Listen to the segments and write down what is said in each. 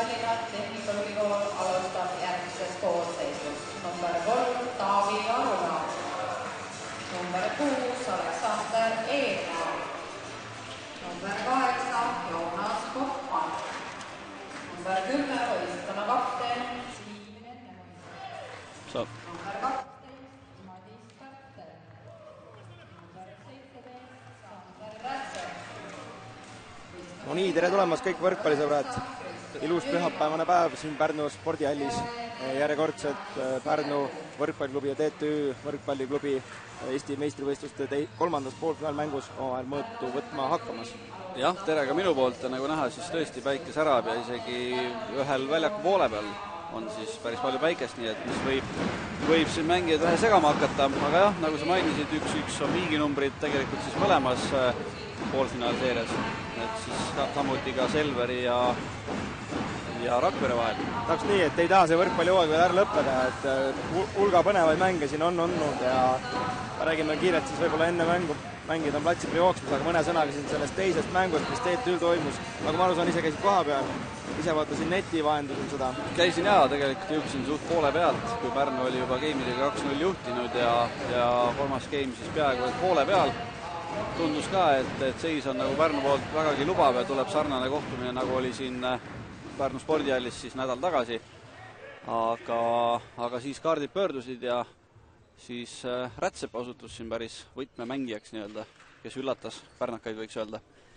Tallinna Tehnikaülikool alustab järgmises koosseisus. Number 3 Taavi Arula, number 6 Aleksander Eermaa, number 8 Joonas Koppmann, number 10 võistkonna kapten Siim Nennemus, number 12 Madis Pärtel, number 17 Sander Rätsep. No nii, tere tulemast kõik võrkpallisõbrad. Ilus pühapäevane päev siin Pärnu spordihallis. Järjekordselt Pärnu võrkpalliklubi ja TTÜ võrkpalliklubi Eesti meistrivõistluste kolmandas poolfinaalmängus omavahel mõõtu võtma hakkamas. Jah, tere ka minu poolt ja nagu näha, siis tõesti päike särab ja isegi ühel väljaku poole peal on siis päris palju päikest, nii et mis võib siin mängijad vähe segama hakata, aga jah, nagu sa mainisid, 1-1 on viiginumbrid tegelikult siis mõlemas poolfinaalseerias, et siis samuti ka Selveri ja Rakvere vahel. Täpselt nii, et ei taha see võrkpallihooaeg veel ära lõppeda, et hulga põnevaid mänge siin on olnud ja räägime kiirelt siis võib-olla enne mängu mängida on platsi peal jooksmas, aga mõne sõnaga siin sellest teisest mängust, mis TTÜ-l toimus. Nagu ma aru saan, ise käisid koha peal, ise vaatasin neti vahendusel seda. Käisin jaa, tegelikult jõudsin suht poole pealt, kui Pärnu oli juba geimidega 2-0 juhtinud ja kolmas geim siis peaaegu poole peal. Tundus ka, et seis on nagu Pärnu poolt vägagi lubav ja tuleb sarnane kohtumine, nagu oli siin Pärnu spordihallis siis nädal tagasi. Aga siis kaardid pöördusid ja siis Rätsep osutus siin päris võtmemängijaks nii-öelda, kes üllatas pärnakaid, võiks öelda.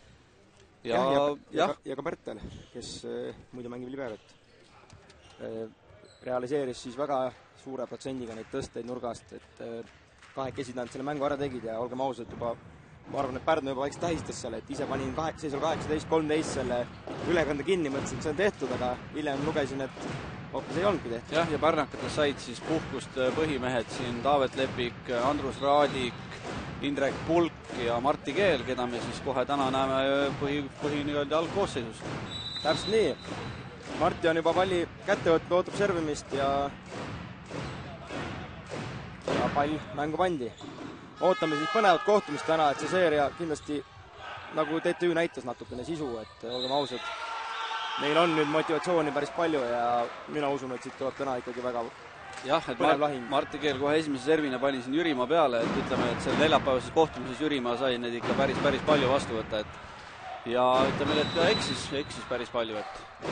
Ja ka Pärtel, kes muidu mängib liberot, realiseeris siis väga suure protsendiga neid tõsteid nurgast, et kahekesi nad selle mängu ära tegid ja olgem ausad juba, ma arvan, et Pärnu juba väikse tähistas seal, et ise panin seisul 18-13 selle ülekande kinni, mõtlesin, et see on tehtud, aga hiljem lugesin, et hoopis ei olnudki tehtud. Jah, ja pärnakates said siis puhkust põhimehed siin Taavet Lepik, Andrus Raadik, Indrek Pulk ja Martti Keel, keda me siis kohe täna näeme põhi nii-öelda algkoosseisus. Täpselt nii. Martti on juba palli kätte võtnud, ootab servimist ja pall mängu pandi. Ootame siis põnevat kohtumist täna, et see seeria kindlasti, nagu TTÜ näitas natukene sisu, et olgem ausad, neil on nüüd motivatsiooni päris palju ja mina usun, et siit tuleb täna ikkagi väga põnev lahing. Martti Keel kohe esimese servina pani siin Jürimaa peale, et ütleme, et selle neljapäevases kohtumises Jürimaa sai need ikka päris palju vastu võtta, ja ütleme, et ka eksis päris palju, et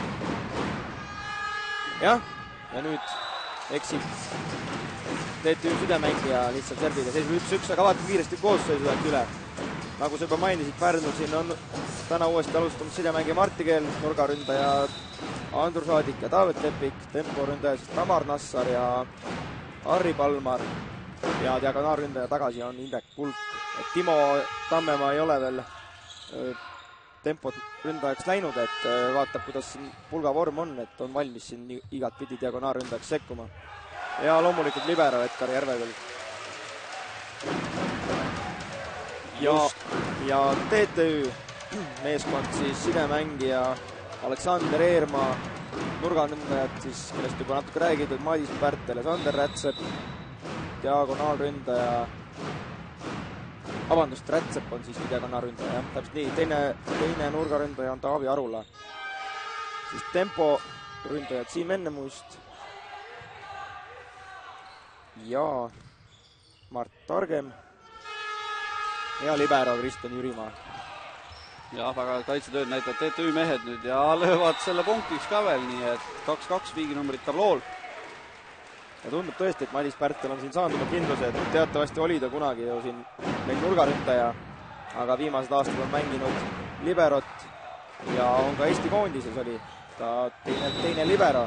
jah, ja nüüd eksib TTÜ südemängija lihtsalt serviga seisul 1-1, aga vaatame kiiresti koosseisu äkki üle. Nagu sa juba mainisid, Pärnul siin on täna uuesti alustamas sidemängija Martti Keel, nurgaründaja Andrus Raadik ja Taavet Lepik, temporündaja siis Tamar Nassar ja Harri Palmar ja diagonaalründaja tagasi on Indrek Pulk. Et Timo Tammemaa ei ole veel tempot ründajaks läinud, et vaatab, kuidas Pulga vorm on, et on valmis siin igat pidi diagonaalründajaks sekkuma. Ja loomulikult libero Edgar Järvekõlg. Ja TTÜ meeskond siis sidemängija Aleksander Eermaa, nurgaründajad siis, millest juba natuke räägitud, Madis Pärtel ja Sander Rätsep, diagonaalründaja, Rätsep on siis diagonaalründaja, täpselt nii, teine nurgaründaja on Taavi Arula, siis tempo ründajad Siim Ennemust ja Mart Targem ja libero Kristjan Jürimaa. Ja väga kaitsetööd näitavad TTÜ mehed nüüd ja löövad selle punktiks ka veel, nii et 2-2 viiginumbrid tablool. Ja tundub tõesti, et Madis Pärtel on siin saanud oma kindluse, et teatavasti oli ta kunagi ju siin meil nurgaründaja, aga viimased aastad on mänginud liberot ja on ka Eesti koondises oli ta teine libero.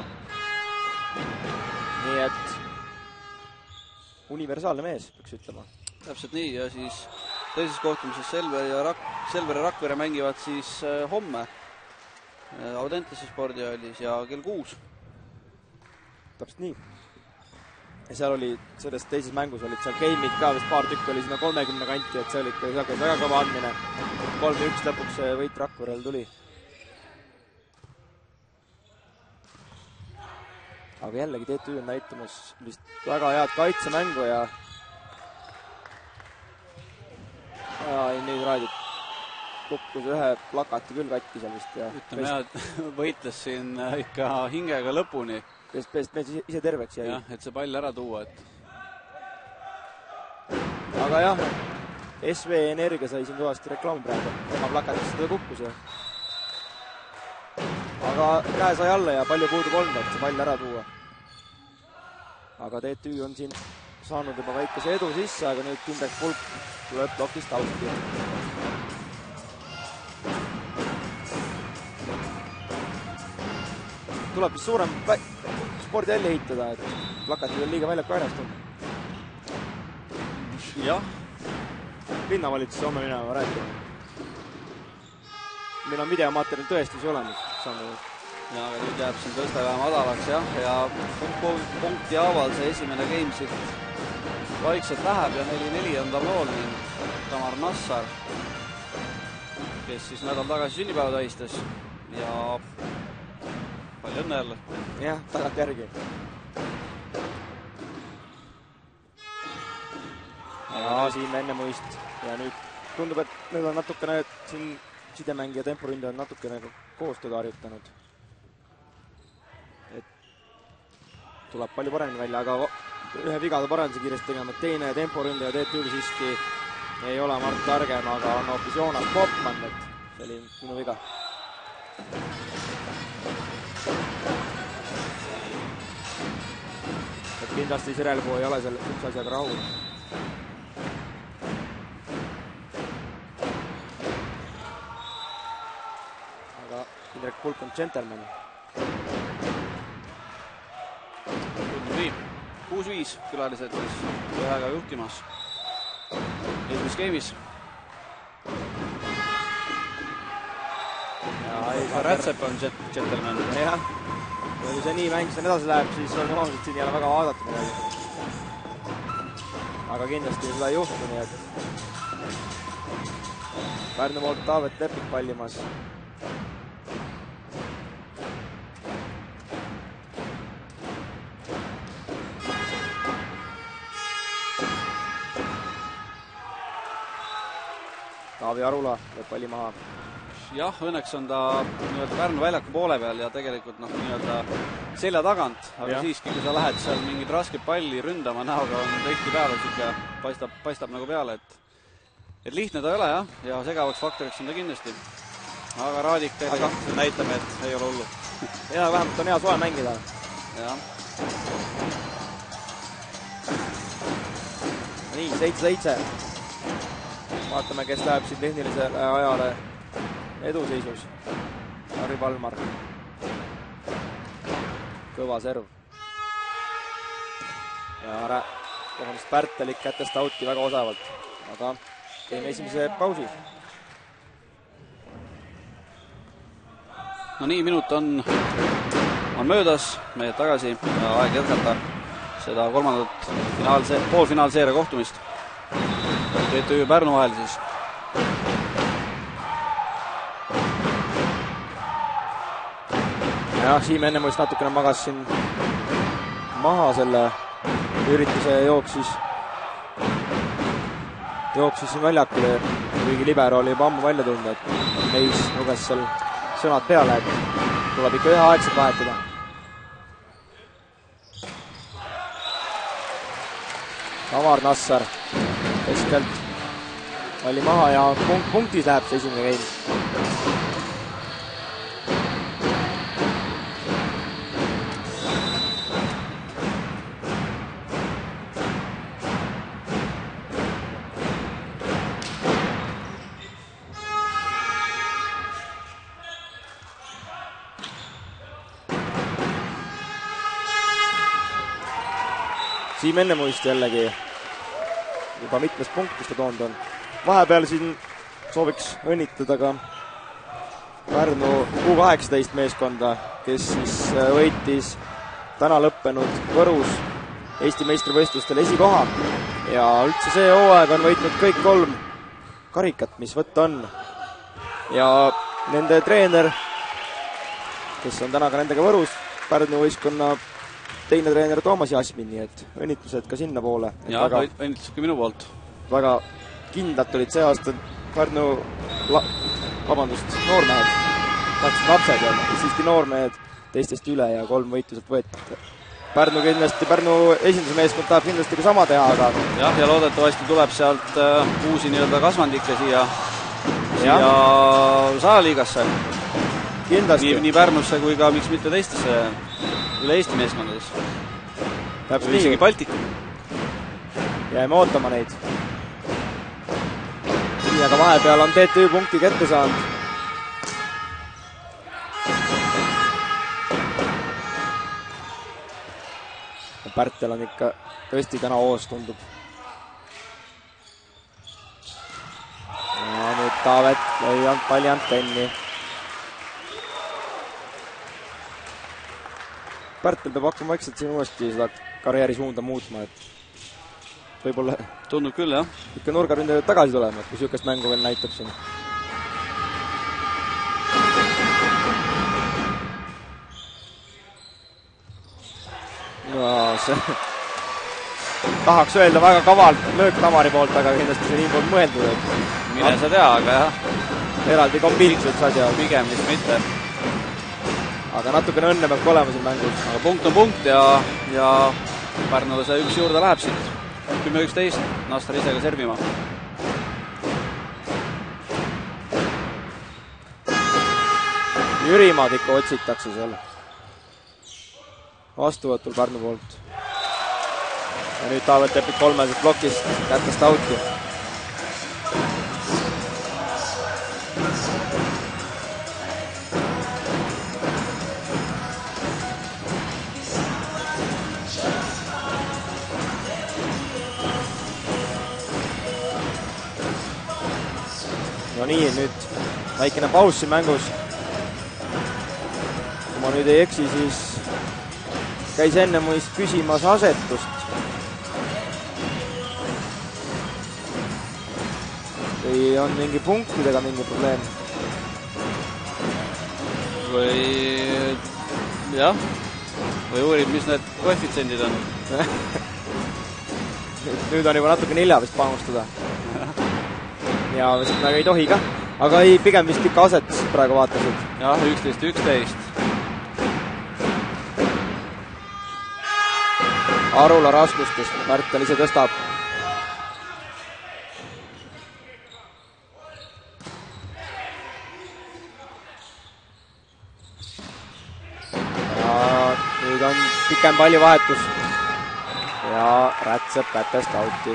Nii et universaalne mees, peaks ütlema. Täpselt nii, ja siis teises kohtumises Selver ja Rakvere mängivad siis homme Audentese spordihallis ja kell 6. Täpselt nii. Ja seal oli, selles teises mängus olid seal game'id ka, vist paar tükki oli sinna 30 kanti, et see oli ikka seal väga kõva andmine. 3-1 lõpuks võit Rakverel tuli. Aga jällegi TTÜ on näitamas vist väga head kaitsemängu ja nüüd Raadik kukkus ühe plakati küll katki seal vist. Ütleme jah, et võitles siin ikka hingega lõpuni. Pest ise terveks jäi. Jah, et see pall ära tuua, et... Aga jah, SV Energia sai siin kõvasti reklaami praegu. Oma plakatist seda kukkus ja... Aga käe sai alla ja palju puudu polnud, et see pall ära tuua. Aga TTÜ on siin saanud juba väikese edu sisse, aga nüüd Indrek Pulk tuleb plokist austi. Tuleb vist suurem spordijälli ehitada, et plakatid on liiga väljaku ainastunud. Jah. Linnavalitsus homme minema rääkima. Meil on videomaterjal tõestusi olemas. Ja aga nüüd jääb siin tõsta vähe madalaks jah, ja punkti haaval see esimene game siit vaikselt läheb ja 4-4 on tablool ning Tamar Nassar, kes siis nädal tagasi sünnipäeva tähistas ja palju õnne jälle. Jah, tagant järgi. Ja siin enne muist ja nüüd tundub, et nüüd on natukene siin sidemäng ja temporünde on natukene koostööd harjutanud. Et tuleb palju paremini välja, aga ühe vigada paranduse kiiresti tegema, et teine temporünde ja TTÜ siiski ei ole Mart Targem, aga on hoopis Joonas Popman, et see oli minu viga. Et kindlasti Sirelpuu ei ole selle üks asjaga rahul. Aga Indrek Pulk on džentelmen. Nii, 6-5 külalised siis ühega juhtimas esimes game'is. Ja Rätsep on džentelmen. Jah, ja kui see nii mäng siin edasi läheb, siis on juhanud siin jälle väga vaadata midagi. Aga kindlasti seda ei juhtu, nii et Pärnu poolt Taavet Lepik pallimas. Taavi Arula lööb palli maha. Jah, õnneks on ta nii-öelda Pärnu väljaku poole peal ja tegelikult nii-öelda selja tagant, aga ja. Siiski, kui sa lähed seal mingit rasket palli ründama näoga, on tihti peale siuke paistab nagu peale, et lihtne ta ei ole jah, ja segavaks faktoriks on ta kindlasti. Aga Raadik tegelikult näitame, et ei ole hullu. Ja vähemalt on hea soe mängida. Jah. Nii, 7-7. Vaatame, kes läheb siin tehnilisele ajale eduseisus. Harri Palmar. Kõva serv. Ja Pärtelik kätest auti väga osavalt. Aga teeme esimese pausi. No nii, minut on möödas, mehed tagasi ja aeg jätkata seda kolmandat poolfinaalseeria kohtumist. TTÜ Pärnu vahel siis. Jah, Siim enne muist natukene magas siin maha selle ürituse ja jooksis siin väljakule, kuigi libero oli juba ammu välja tulnud, et Meis luges seal sõnad peale, et tuleb ikka üheaegselt vahetada. Tamar Nassar keskelt palli maha ja punktis läheb see esimene game. Siim Ennemuist jällegi juba mitmes punkt, mis ta toonud on. Vahepeal siin sooviks õnnitleda ka Pärnu U18 meeskonda, kes siis võitis täna lõppenud Võrus Eesti meistrivõistlustel esikoha ja üldse see hooaeg on võitnud kõik 3 karikat, mis võtta on. Ja nende treener, kes on täna ka nendega Võrus, Pärnu võistkonna teine treener Toomas Jasmin, nii et õnnitlused ka sinna poole. Ja, õnnitlused ka minu poolt. Väga kindlalt olid see aasta Pärnu vabandust, noormehed, lapsed ja siiski noormehed teistest üle ja 3 võitu sealt võetud. Pärnu esindusmeeskond tahab kindlasti ka sama teha, aga jah, ja loodetavasti tuleb sealt uusi nii-öelda kasvandikke siia sajaliigasse. Kindlasti. Nii Pärnusse kui ka miks mitte teistesse üle Eesti meeskondades. Täpselt isegi Baltikum. Jääme ootama neid. Nii, aga vahepeal on TTÜ punkti kätte saanud. Pärtel on ikka tõesti täna hoos, tundub. Ja nüüd Taavet lõi palli antenni. Pärtel peab hakkama vaikselt siin uuesti seda karjääri suunda muutma, et võib-olla tundub küll, jah. Ikka nurgaründajad tagasi tulema, et kui sükest mängu veel näitab siin. No, see tahaks öelda väga kaval löök Tamari poolt, aga kindlasti see nii poolt mõeldud, et mine sa tea, aga jah. Eraldi kombiilsus asja. Pigem vist mitte. Aga natukene õnne peab ka olema siin mängus. Aga punkt on punkt ja Pärnule see üks juurde läheb siit. 10-11, Nastar ise ka servima. Jürimaad ikka otsitakse seal. Vastuvõtul Pärnu poolt. Ja nüüd Taavet Epik 3 plokist kätest auti. No nii, nüüd väikene paus siin mängus. Kui ma nüüd ei eksi, siis käis enne muist küsimas asetust. Või on mingi punktidega mingi probleem? Või jah, või uurib, mis need koefitsendid on. Nüüd on juba natuke hilja vist panustada. Ja vist nagu ei tohi ka. Aga ei, pigem vist ikka asetus praegu vaatasid. Jah, 11-11. Arula raskustes, Pärtel ise tõstab. Ja nüüd on pikem pallivahetus. Ja Rätsep kätest auti.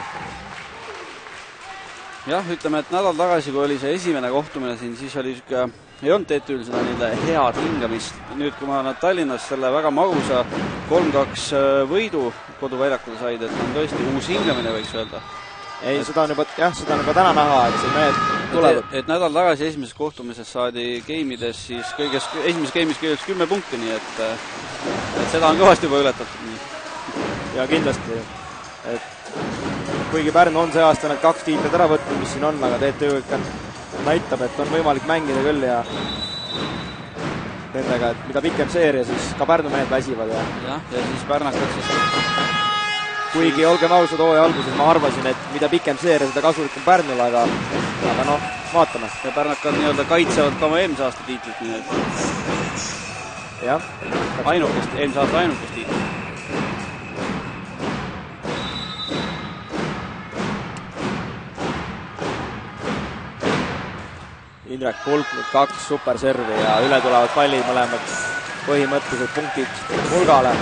Jah, ütleme, et nädal tagasi, kui oli see esimene kohtumine siin, siis oli ei olnud TTÜ-l seda head hingamist. Nüüd, kui nad Tallinnas selle väga magusa 3-2 võidu koduväljakul said, et on tõesti uus hingamine, võiks öelda. Ei, seda on juba täna näha, et see mehed tulevad. Et nädal tagasi esimeses kohtumises saadi geimides siis esimeses geimis kõigest 10 punkti, nii et seda on kõvasti juba ületatud. Ja kindlasti, et kuigi Pärnu on see aasta need 2 tiitlit ära võtnud, mis siin on, aga TTÜ ikka näitab, et on võimalik mängida küll ja nendega, et mida pikem seeria, siis ka Pärnu mehed väsivad. Ja siis Pärnakad siis... Kuigi olgem ausad, hooaja alguses ma arvasin, et mida pikem seeria, seda kasulik on Pärnul, aga noh, vaatame. Ja Pärnakad nii-öelda kaitsevad ka oma eelmise aasta tiitlit, nii et... Jah. Eelmise aasta ainukest tiitlit. Indrek Kulk nüüd 2 superservi ja üle tulevad pallid mõlemad põhimõtteliselt punktid hulgale.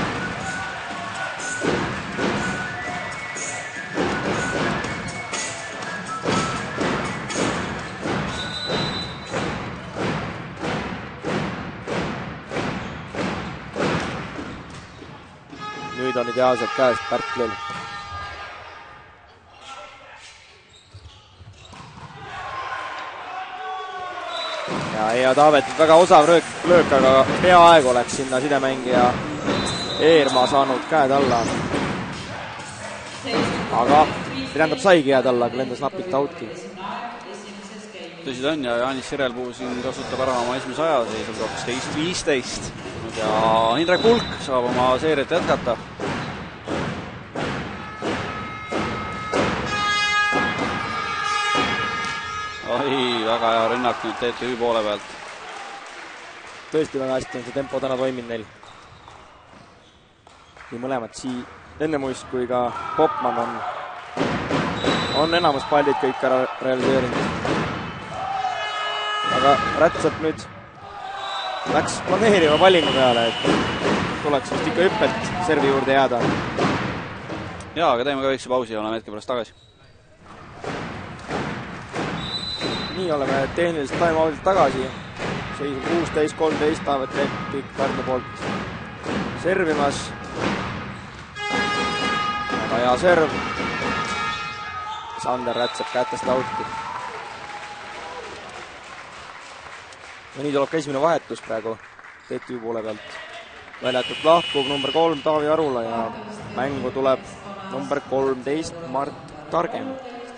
Nüüd on ideaalselt käest Pärtlil. Ja Taavet väga osav löök, aga peaaegu oleks sinna sidemängija Eermaa saanud käed alla. Aga tähendab saigi jääd alla, kui lendas napilt auti. Tõsi ta on ja Jaanis Sirelpuu siin kasutab ära oma esimese aja, seisab 12-15. Ja Indrek Kulk saab oma seeriat jätkata. oi, väga hea rünnak nüüd TTÜ poole pealt. Tõesti väga hästi on see tempo täna toiminud neil. Nii mõlemad Ennemuist kui ka Popman on enamus pallid kõik ära realiseerinud. Aga Rätsep nüüd läks planeeriva pallingu peale, et tuleks vist ikka hüppelt servi juurde jääda. Jaa, aga teeme ka väikse pausi ja oleme hetke pärast tagasi. Nii oleme tehniliselt time-out'ilt tagasi. Seisu 16-13 Taavet Lepik Pärnu poolt servimas. Väga hea serv. Sander Rätsep kätest auti. Ja nii tuleb ka esimene vahetus praegu TTÜ poole pealt. Väljakult lahkub number 3 Taavi Arula ja mängu tuleb number 13 Mart Targem.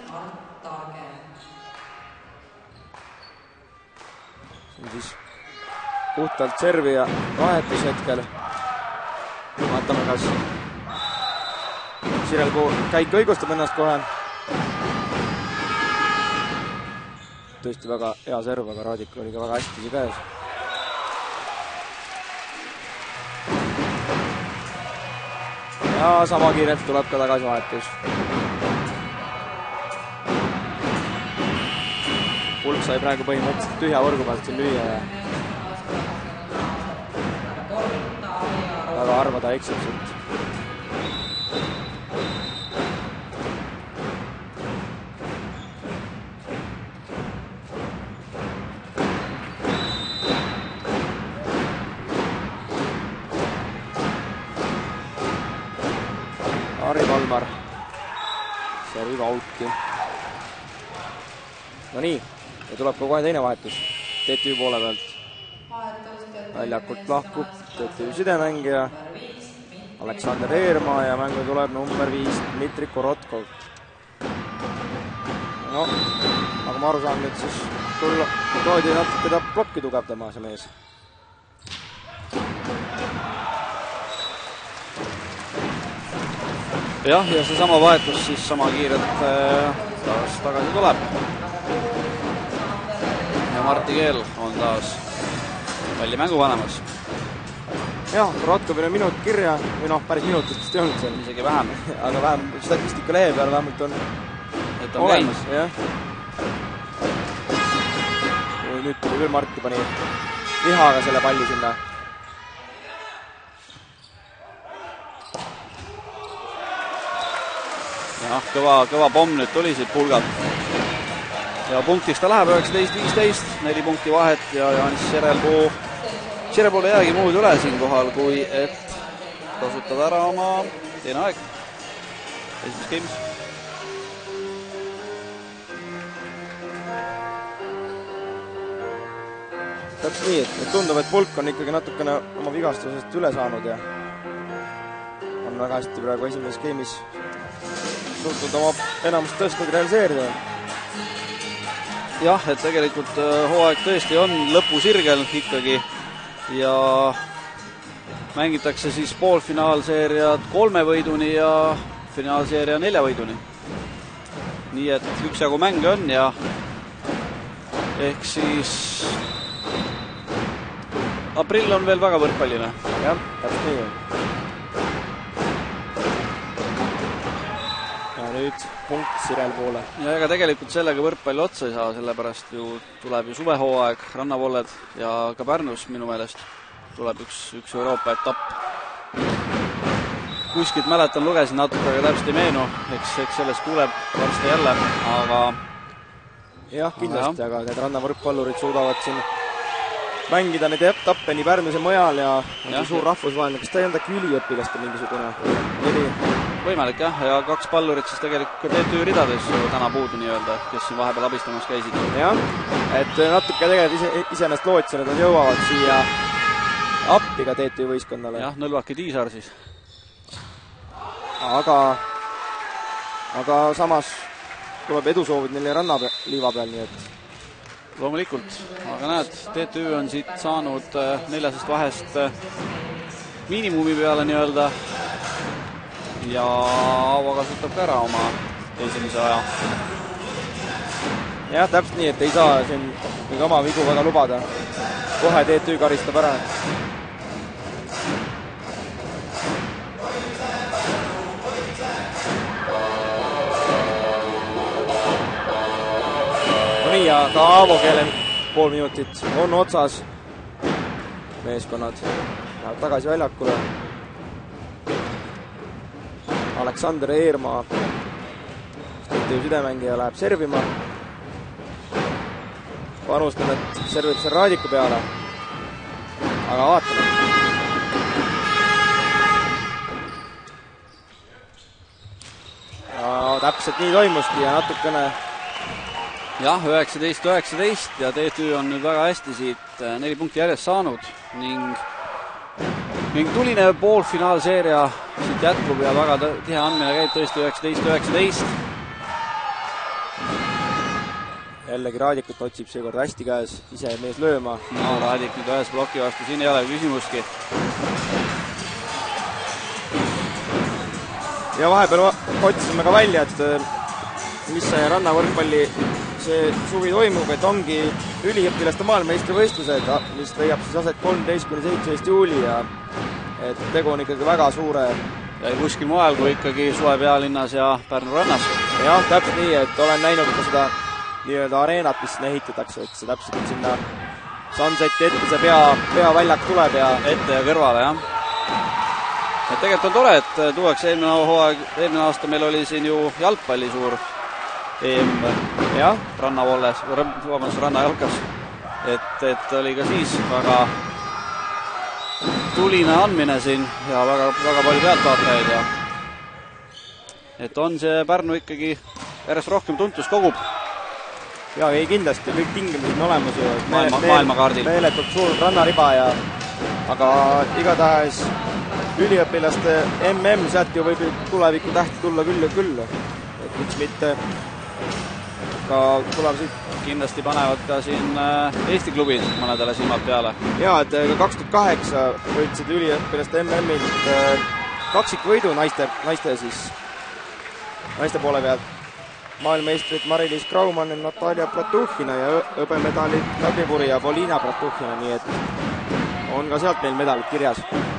See on siis puhtalt servi ja vahetus hetkel. Vaatame, kas Sirel käik õigustab ennast kohe. Tõesti väga hea serv, aga Raadikul oli ka väga hästi käes. Ja sama kiirelt tuleb ka tagasi vahetus. Pulk sai praegu põhimõtteliselt tühja võrgu pealt siin lüüa ja väga harva ta eksib siit. Harri Valmar servib auti. No nii, ja tuleb ka kohe teine vahetus TTÜ poole pealt. Väljakult lahkub TTÜ sidemängija Aleksander Eermaa ja mängu tuleb number 5 Dmitri Korotkov. No, nagu ma aru saan, nüüd siis toodi natuke ta plokki tugevdama see mees. Jah, ja see sama vahetus siis sama kiirelt tagasi tuleb. Ja Marti Keel on taas välja mängu panemas. Jah, Rotkovil on minut kirja, või noh, päris minutist vist ei olnud seal. Isegi vähem. Aga vähem statistika lehe peal vähemalt on olemas. Jah. Nüüd tuli küll Marti pani lihaga selle palli sinna. Jah, kõva pomm nüüd tuli siit pulgalt. Ja punktiks ta läheb 19-15, 4 punkti vahet ja Jaanis Sirepuu ei jäägi muud üle siin kohal, kui et kasutada ära oma teine aeg. Esimes games. Täpselt nii, et tundub, et Pulk on ikkagi natukene oma vigastusest üle saanud ja on väga hästi praegu esimeses game'is suutnud oma enamust tõstnud realiseerida. Jah, et tegelikult hooaeg tõesti on lõpusirgel ikkagi ja mängitakse siis poolfinaalseeriad 3 võiduni ja finaalseeria 4 võiduni. Nii et üksjagu mänge on ja ehk siis aprill on veel väga võrkpalline. Jah, täpselt nii. Ja nüüd punkt Sirel poole. Ja ega tegelikult sellega võrkpalli otsa ei saa, sellepärast ju tuleb ju suvehooaeg, rannavolled ja ka Pärnus minu meelest tuleb üks Euroopa etapp. Kuskilt mäletan, lugesin natuke, aga täpselt ei meenu, eks sellest kuuleb varsti jälle, aga jah, kindlasti, aga need rannavõrkpallurid suudavad siin mängida neid etappe nii Pärnus ja mujal ja on suur rahvusvaheline. Kas ta ei olnud äkki üliõpilaste mingisugune? Võimalik jah, ja 2 pallurit siis tegelikult ka TTÜ ridades täna puudu nii-öelda, kes siin vahepeal abistamas käisid. Jah, et natuke tegelikult iseenest lootsin, et nad jõuavad siia appi ka TTÜ võistkonnale. Jah, Nõlvaki Tiisar siis. Aga samas tuleb edusoovid neile rannaliiva peal, nii et loomulikult, aga näed, TTÜ on siit saanud 4 vahest miinimumi peale nii-öelda ja Aavo kasutab ka ära oma esimese aja. jah, täpselt nii, et ei saa siin oma vigu väga lubada. Kohe TTÜ karistab ära. No nii, ja ka Aavo Keelen pool minutit on otsas. Meeskonnad läheb tagasi väljakule. Aleksander Eermaa, TTÜ sidemängija, läheb servima. Panustan, et servib seal Raadiku peale. Aga vaatame. Ja täpselt nii toimuski ja natukene... Jah, 19-19 ja TTÜ on nüüd väga hästi siit 4 punkti järjest saanud ning tuline poolfinaalseeria siit jätkub ja väga tihe andmine käib tõesti 19-19. Jällegi Raadikut otsib seekord hästi käes, ise mees lööma. No, Raadik nüüd ühes ploki vastu, siin ei ole küsimuski. Ja vahepeal otsisime ka välja, et mis see rannavõrkpalli see suvi toimub, et ongi üliõpilaste maailmameistrivõistlused, mis leiab siis aset 13-17 juuli ja et tegu on ikkagi väga suure ja kuskil mujal kui ikkagi Suve pealinnas ja Pärnu rannas. Jah, täpselt nii, et olen näinud ka seda nii-öelda areenat, mis sinna ehitatakse, et see täpselt sinna Sunseti ette see peaväljak tuleb ja ette ja kõrvale, jah. Et tegelikult on tore, et tuuakse eelmine aasta meil oli siin ju jalgpalli suur EM rannavolles, rannajalkas. Et oli ka siis väga tuline andmine siin ja väga palju pealtvaatajaid ja et on see Pärnu ikkagi järjest rohkem tuntust kogub. Ja ei kindlasti, kõik tingimused on olemas ju. Maailmakaardil. Meeletult suur rannariba ja aga igatahes üliõpilaste MM, sealt ju võib tuleviku tähti tulla küll ja küll. Et miks mitte ka tuleb siit. Kindlasti panevad ka siin Eesti klubid mõnedele silmad peale. Jaa, et 2008 võitsid üliõpilaste MM-ilt kaksikvõidu naiste poole pealt. Maailmeistrid Mari-Liis Kraumann ja Natalja Pratuhhina ja hõbemedalid Kadripuri ja Polina Pratuhhina, nii et on ka sealt meil medalid kirjas.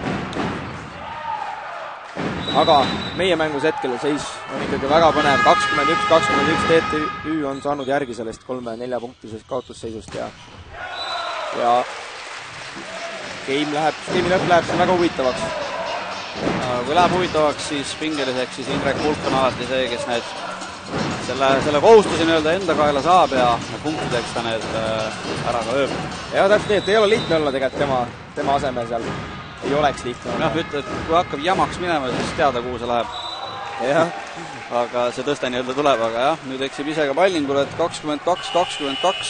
Aga meie mängus hetkel seis on ikkagi väga põnev. 21-21 TTÜ on saanud järgi sellest 3-4 punktisest kaotusseisust ja game lõpp läheb siin väga huvitavaks. Kui läheb huvitavaks, siis pingeliseks, siis Indrek Pulk on alati see, kes need selle kohustuse nii-öelda enda kaela saab ja punktideks ta need ära ka ööb. Ja täpselt nii, et ei ole lihtne olla tegelikult tema asemel seal. Ei oleks lihtne. Noh, ütle, et kui hakkab jamaks minema, siis teada, kuhu see läheb. Jah. Aga see tõste nii-öelda tuleb, aga jah, nüüd eksib ise ka pallingul, et 22-22.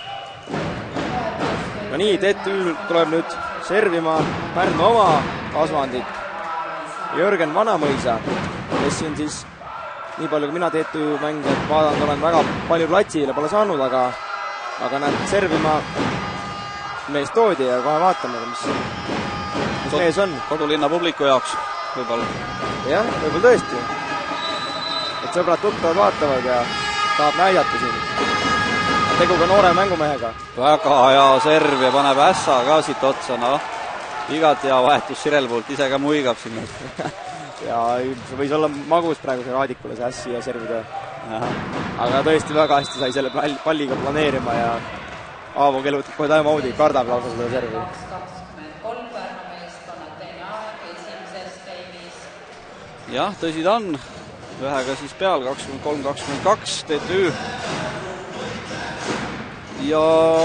No nii, TTÜ tuleb nüüd servima Pärnu oma kasvandit. Jörgen Vanamõisa, kes siin siis nii palju, kui mina TTÜ mänge vaadanud olen, väga palju platsile pole saanud, aga näed, servima mees toodi ja kohe vaatame, mis mees on. Kodulinna publiku jaoks võib-olla. Jah, võib-olla tõesti. Et sõbrad tuttavad vaatavad ja tahab näidata siin. Tegu ka noore mängumehega. Väga hea serv ja paneb ässa ka siit otsa, noh. Igat hea vahetus Sirelpuult, ise ka muigab sinna. Ja see võis olla magus praegu see Raadikule see ässi ja servida. Aga tõesti väga hästi sai selle palliga planeerima ja Aavo kelutab kohe time-out'i, kardab lausa seda servi. 23 Pärnu meeskonnad teine aeg esimeses game'is. Jah, tõsi ta on. Ühega siis peal, 23-22 TTÜ. Ja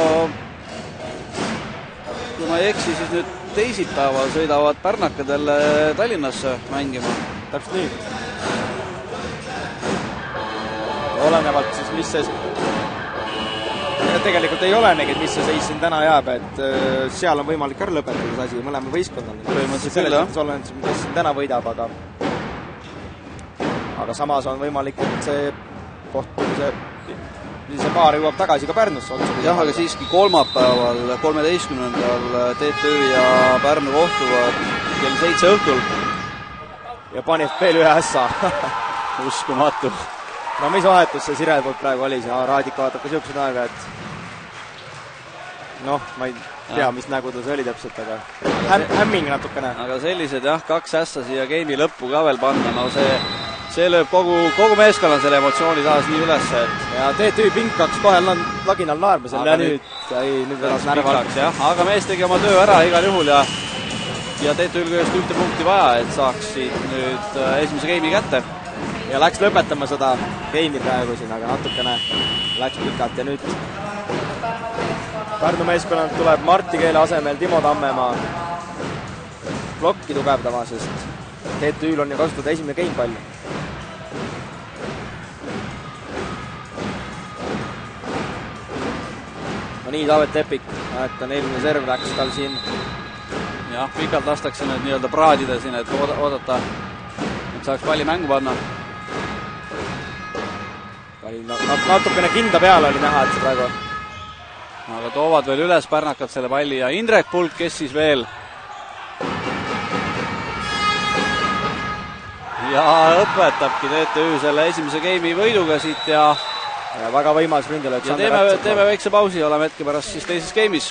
kui ma ei eksi, siis nüüd teisipäeval sõidavad pärnakadel Tallinnasse mängima. Täpselt nii. Olenevalt siis, mis see... Tegelikult ei olenegi, mis see seis siin täna jääb, et seal on võimalik ära lõpetada see asi mõlema võistkonnal. Selles olen, mis siin täna võidab, aga samas on võimalik, et see koht, see paar jõuab tagasi ka Pärnusse. Jah, aga siiski kolmapäeval 13. TTÜ ja Pärnu kohtuvad kell 7 õhtul. Ja paneb veel ühe ässa. Uskumatu. no mis vahetus see Sirel poolt praegu oli, see Raadik vaatab ka siukseid aega, et noh, ma ei tea, mis nägu ta see oli täpselt, aga hämming natukene. Aga sellised jah, 2 ässa siia game'i lõppu ka veel panna, no see lööb kogu meeskonna selle emotsiooni taas nii üles, et ja TTÜ pink hakkas kohe laginal naermisel ja nüüd vedas närvaks. Aga mees tegi oma töö ära igal juhul ja TTÜ-l just 1 punkti vaja, et saaks siit nüüd esimese game'i kätte. Ja läks lõpetama seda game'i praegu siin, aga natukene läks pikalt ja nüüd Pärnu meeskonnalt tuleb Marti Keele asemel Timo Tammemaa plokki tugevdama, sest TTÜ-l on ju kasutada esimene game pall. No nii, Taavet Tepik, et on eelmine serv läks tal siin. Jah, pikalt lastakse nüüd nii-öelda praadida siin, et oodata, et saaks palli mängu panna. Natukene kinda peale oli näha, et see praegu. Aga toovad veel üles pärnakad selle palli ja Indrek Pulk, kes siis veel. Ja õpetabki TTÜ selle esimese game'i võiduga siit ja väga võimas ründel. Ja teeme väikse pausi, oleme hetke pärast siis teises game'is.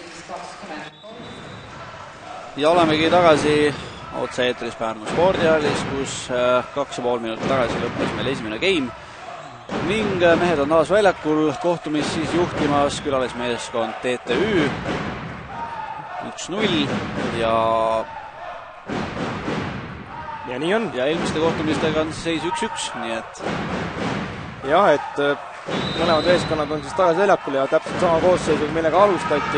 Ja olemegi tagasi otse-eetris Pärnu spordihallis, kus 2,5 minutit tagasi lõppes meil esimene game. Ning mehed on taas väljakul, kohtumist siis juhtimas külalismeeskond TTÜ 1-0 ja nii on. Ja eelmiste kohtumistega on seis 1-1, nii et jah, et mõlemad meeskonnad on siis tagasi väljakul ja täpselt sama koosseisuga, millega alustati.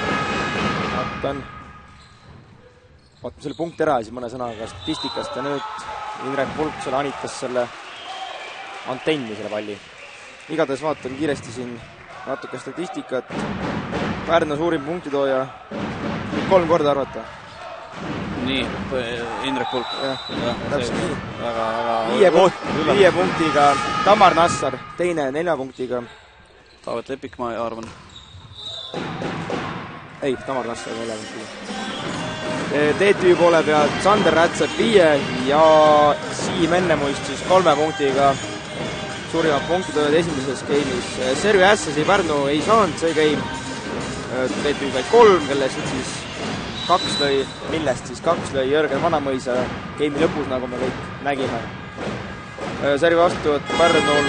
Vaatame selle punkt ära siis mõne sõnaga statistikast ja nüüd Indrek Pulk selle anitas selle antenni selle palli. Igatahes vaatan kiiresti siin natuke statistikat. Pärnu suurim punktitooja 3 korda arvata. Nii, Indrek Pulk. Jah, täpselt nii. Väga 5 punktiga Tamar Nassar, teine 4 punktiga. Taavet Lepik, ma arvan. Ei, Tamar Nassar 4 punktiga. TTÜ poole pealt Sander Rätsep 5 ja Siim Ennemuist siis 3 punktiga suurimad punktitoojad esimeses game'is. Servi ässasi Pärnu ei saanud see game. TTÜ sai 3, kellest siis 2 lõi, millest siis 2 lõi Jörgen Vanamõisa game'i lõpus, nagu me kõik nägime. Servi vastuvõtt Pärnul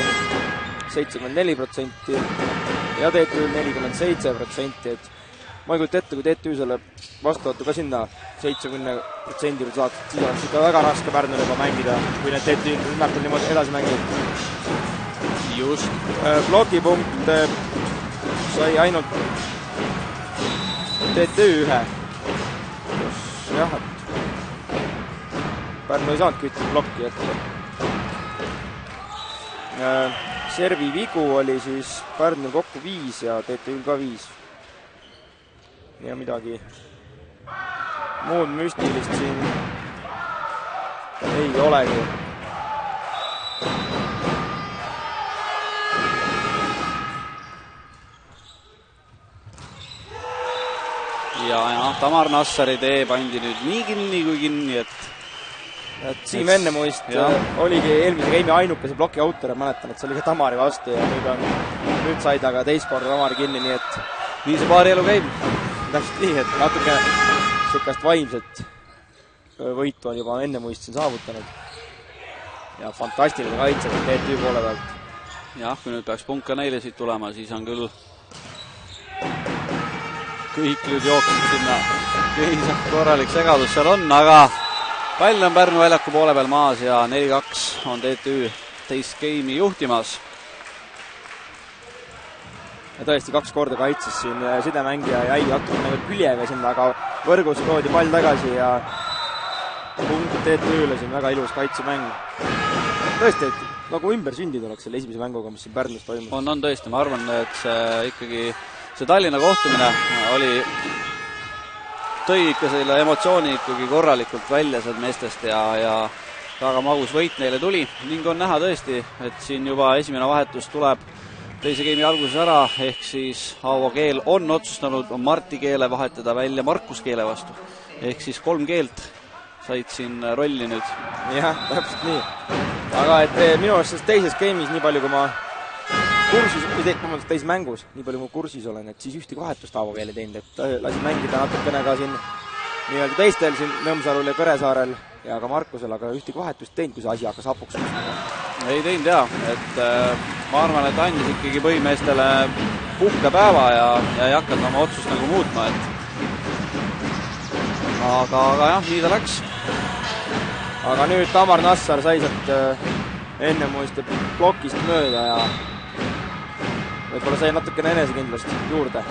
74% ja TTÜ 47%, et ma ei kujuta ette, kui TTÜ selle vastuvõttu ka sinna 70% saaks, siis oleks ikka väga raske Pärnul juba mängida, kui need TTÜ rünnakul niimoodi edasi mängib. Just. Blokipunkt sai ainult TTÜ 1. Jah, et Pärnu ei saanudki ühtegi blokki ette. Servi vigu oli siis Pärnul kokku 5 ja TTÜ-l ka 5. Ja midagi muud müstilist siin ei olegi. Ja Tamar Nassari tee pandi nüüd nii kinni kui kinni, et Siim Ennemuist oligi eelmise game'i ainukese bloki autor ja mäletan, et see oli ka Tamari vastu ja nüüd sai ta ka teist korda Tamari kinni, nii et nii see paari elu käib. Täpselt nii, et natuke sükast vaimset võitu on juba Ennemuist siin saavutanud. Ja fantastiline kaitse TTÜ poole pealt. Jah, kui nüüd peaks punka neile siit tulema, siis on küll kõik nüüd jooksnud sinna. Korralik segadus seal on, aga pall on Pärnu väljaku poole peal maas ja 4-2 on TTÜ teist game'i juhtimas. Ja tõesti 2 korda kaitses siin sidemängija jäi natukene veel küljega sinna, aga võrgus toodi pall tagasi ja punkt TTÜ-le siin väga ilus kaitsemäng. Tõesti, et nagu ümber sündida oleks selle esimese mänguga, mis siin Pärnus toimus. On tõesti, ma arvan, et see ikkagi see Tallinna kohtumine tõi ikka selle emotsiooni ikkagi korralikult välja sealt meestest ja väga magus võit neile tuli ning on näha tõesti, et siin juba esimene vahetus tuleb teise game'i alguses ära, ehk siis Aavo Keel on otsustanud Marti Keele vahetada välja Markus Keele vastu. Ehk siis 3 keelt said siin rolli nüüd. Jah, täpselt nii. Aga et minu arust teises game'is, nii palju kui ma kursis, teises mängus, nii palju kui ma kursis olen, et siis ühtegi vahetust Aavokeel ei teinud, et lasi mängida natukene ka siin nii-öelda teistel siin Nõmsalul ja Kõresaarel ja ka Markusel, aga ühtegi vahetust teinud, kui see asi hakkas hapuks. Ei teinud jah, et ma arvan, et andis ikkagi põhimeestele puhkepäeva ja ei hakanud oma otsust nagu muutma, et aga jah, nii ta läks. Aga nüüd Tamar Nassar sai sealt enne muiste plokist mööda ja võib-olla sai natukene enesekindlust juurde.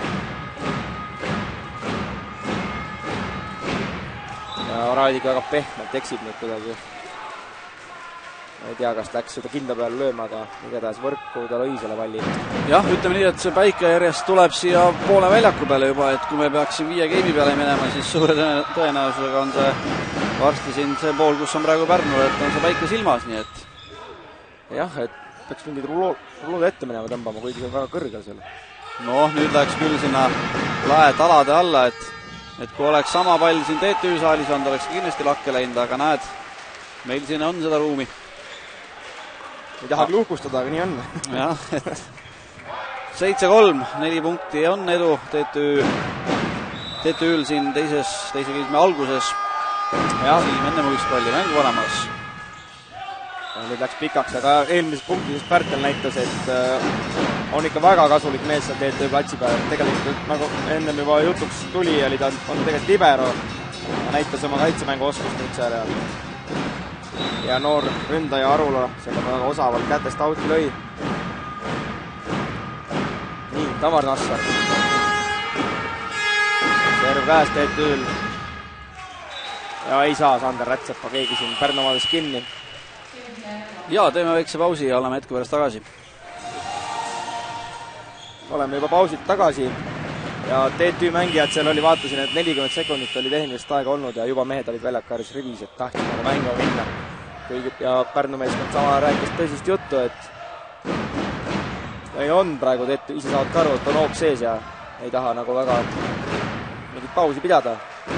Ja Raadik väga pehmelt eksib nüüd kuidagi. Ma ei tea, kas läks seda kinda peale lööma, aga igatahes võrku ta lõi selle palli. Jah, ütleme nii, et see päike järjest tuleb siia poole väljaku peale juba, et kui me peaksin 5 game'i peale minema, siis suure tõenäosusega on see varsti siin see pool, kus on praegu Pärnu, et on see päike silmas, nii et jah, et peaks mingid rulluud ette minema tõmbama, kuigi see on väga kõrgel seal. Noh, nüüd läks küll sinna lae talade alla, et kui oleks sama pall siin TTÜ saalis on, ta oleks kindlasti lakke läinud, aga näed, meil siin on seda ruumi. Ei tahagi luhkustada, aga nii on. Jah, et 7-3, 4 punkti on edu TTÜ-l siin teise kiisme alguses. Ja siin enne võistpalli mängu panemas. Ja nüüd läks pikaks, aga eelmises punktides Pärtel näitas, et on ikka väga kasulik mees seal TTÜ platsi peal. Tegelikult, nagu ennem juba jutuks tuli, oli ta on tegelikult libero. Ta näitas oma kaitsemängu oskust nüüd seal ja noor ründaja Arula selle väga osavalt kätest auti lõi. Nii, Tamar Nassar. Serv käest TTÜ-l. Ja ei saa Sander Rätsepa keegi siin Pärnumaades kinni. Ja, teeme väikse pausi ja oleme hetke pärast tagasi. Oleme juba pausilt tagasi ja TTÜ mängijad seal oli, vaatasin, et 40 sekundit oli tehnilist aega olnud ja juba mehed olid väljakaaris rivis, et tahtsid nagu mängu minna. Ja Pärnu meeskond sama rääkis tõsist juttu, et ei on praegu TTÜ, ise saavad ka aru, et on hoog sees ja ei taha nagu väga mingit pausi pidada.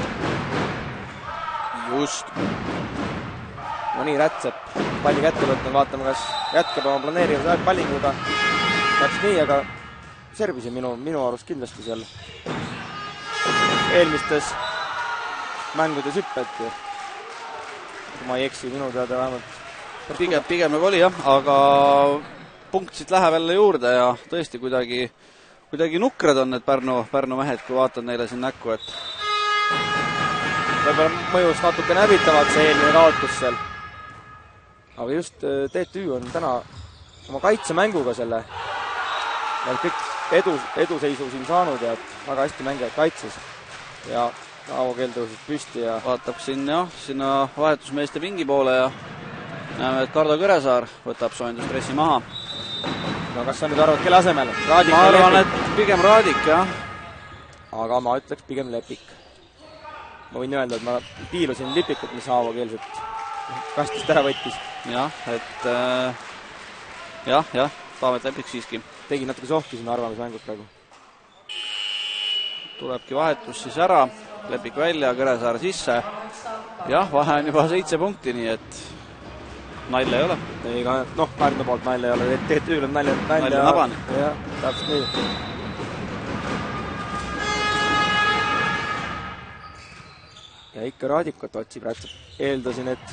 Just. No nii, Rätsep palli kätte võtnud, vaatame, kas jätkab oma planeerimise pallinguga. Täpselt nii, aga servisi minu arust kindlasti seal eelmistes mängudes hüppeti. Kui ma ei eksi, minu teada vähemalt. Pigem nagu oli jah, aga punkt siit läheb jälle juurde ja tõesti kuidagi nukrad on need Pärnu mehed, kui vaatad neile siin näkku, et võib-olla mõjus natuke näbitavalt see eelmine kaotus seal. Aga just TTÜ on täna oma kaitsemänguga selle kõik eduseisu siin saanud ja väga hästi mängijad kaitses. Ja Aavokeel tõusid püsti ja vaatab siin jah, sinna vahetusmeeste pingi poole ja näeme, et Kardo Kõresaar võtab soojendustressi maha. No kas sa nüüd arvad, kelle asemel? Raadik ma arvan, et pigem Raadik, jah. Aga ma ütleks pigem Lepik. Ma võin öelda, et ma piilusin Lipikut, mis Aavokeelset kastist ära võttis. Jah, et jah, Taavet Lepik siiski. Tegi natuke sohki sinna arvamismängus praegu. Tulebki vahetus siis ära, Lepik välja, Kõresaar sisse. Jah, vahe on juba 7 punkti, nii et nalja ei ole. Ei ka, noh, Pärnu poolt nalja ei ole, TTÜ-l on nalja nabane. Jah, täpselt nii. Ja ikka Raadikut otsib Rätsep. Eeldasin, et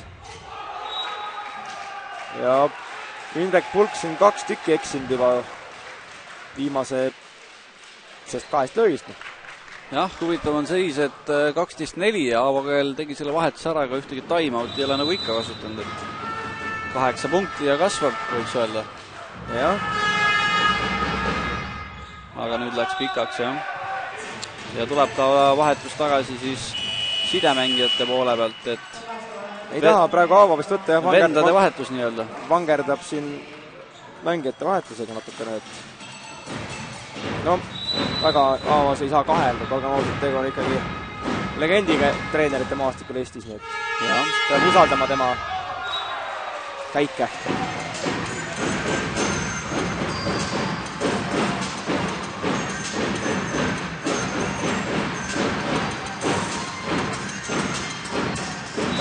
ja Indrek Pulk siin 2 tükki eksinud juba viimase 2 löögist. Jah, huvitav on seis, et 12-4 ja Aavokeel tegi selle vahetus ära, aga ühtegi time-out ei ole nagu ikka kasutanud, et 8 punkti ja kasvab, võiks öelda. Jah. Aga nüüd läks pikaks, jah. Ja tuleb ka vahetus tagasi siis sidemängijate poole pealt, et ei taha praegu Aavo vist võtta, jah. Vendade vahetus nii-öelda. Vangerdab siin mängijate vahetusega natukene, et no väga Aavas ei saa kahelda, aga ausalt tegu on ikkagi legendiga treenerite maastikul Eestis, nii et peab usaldama tema käike.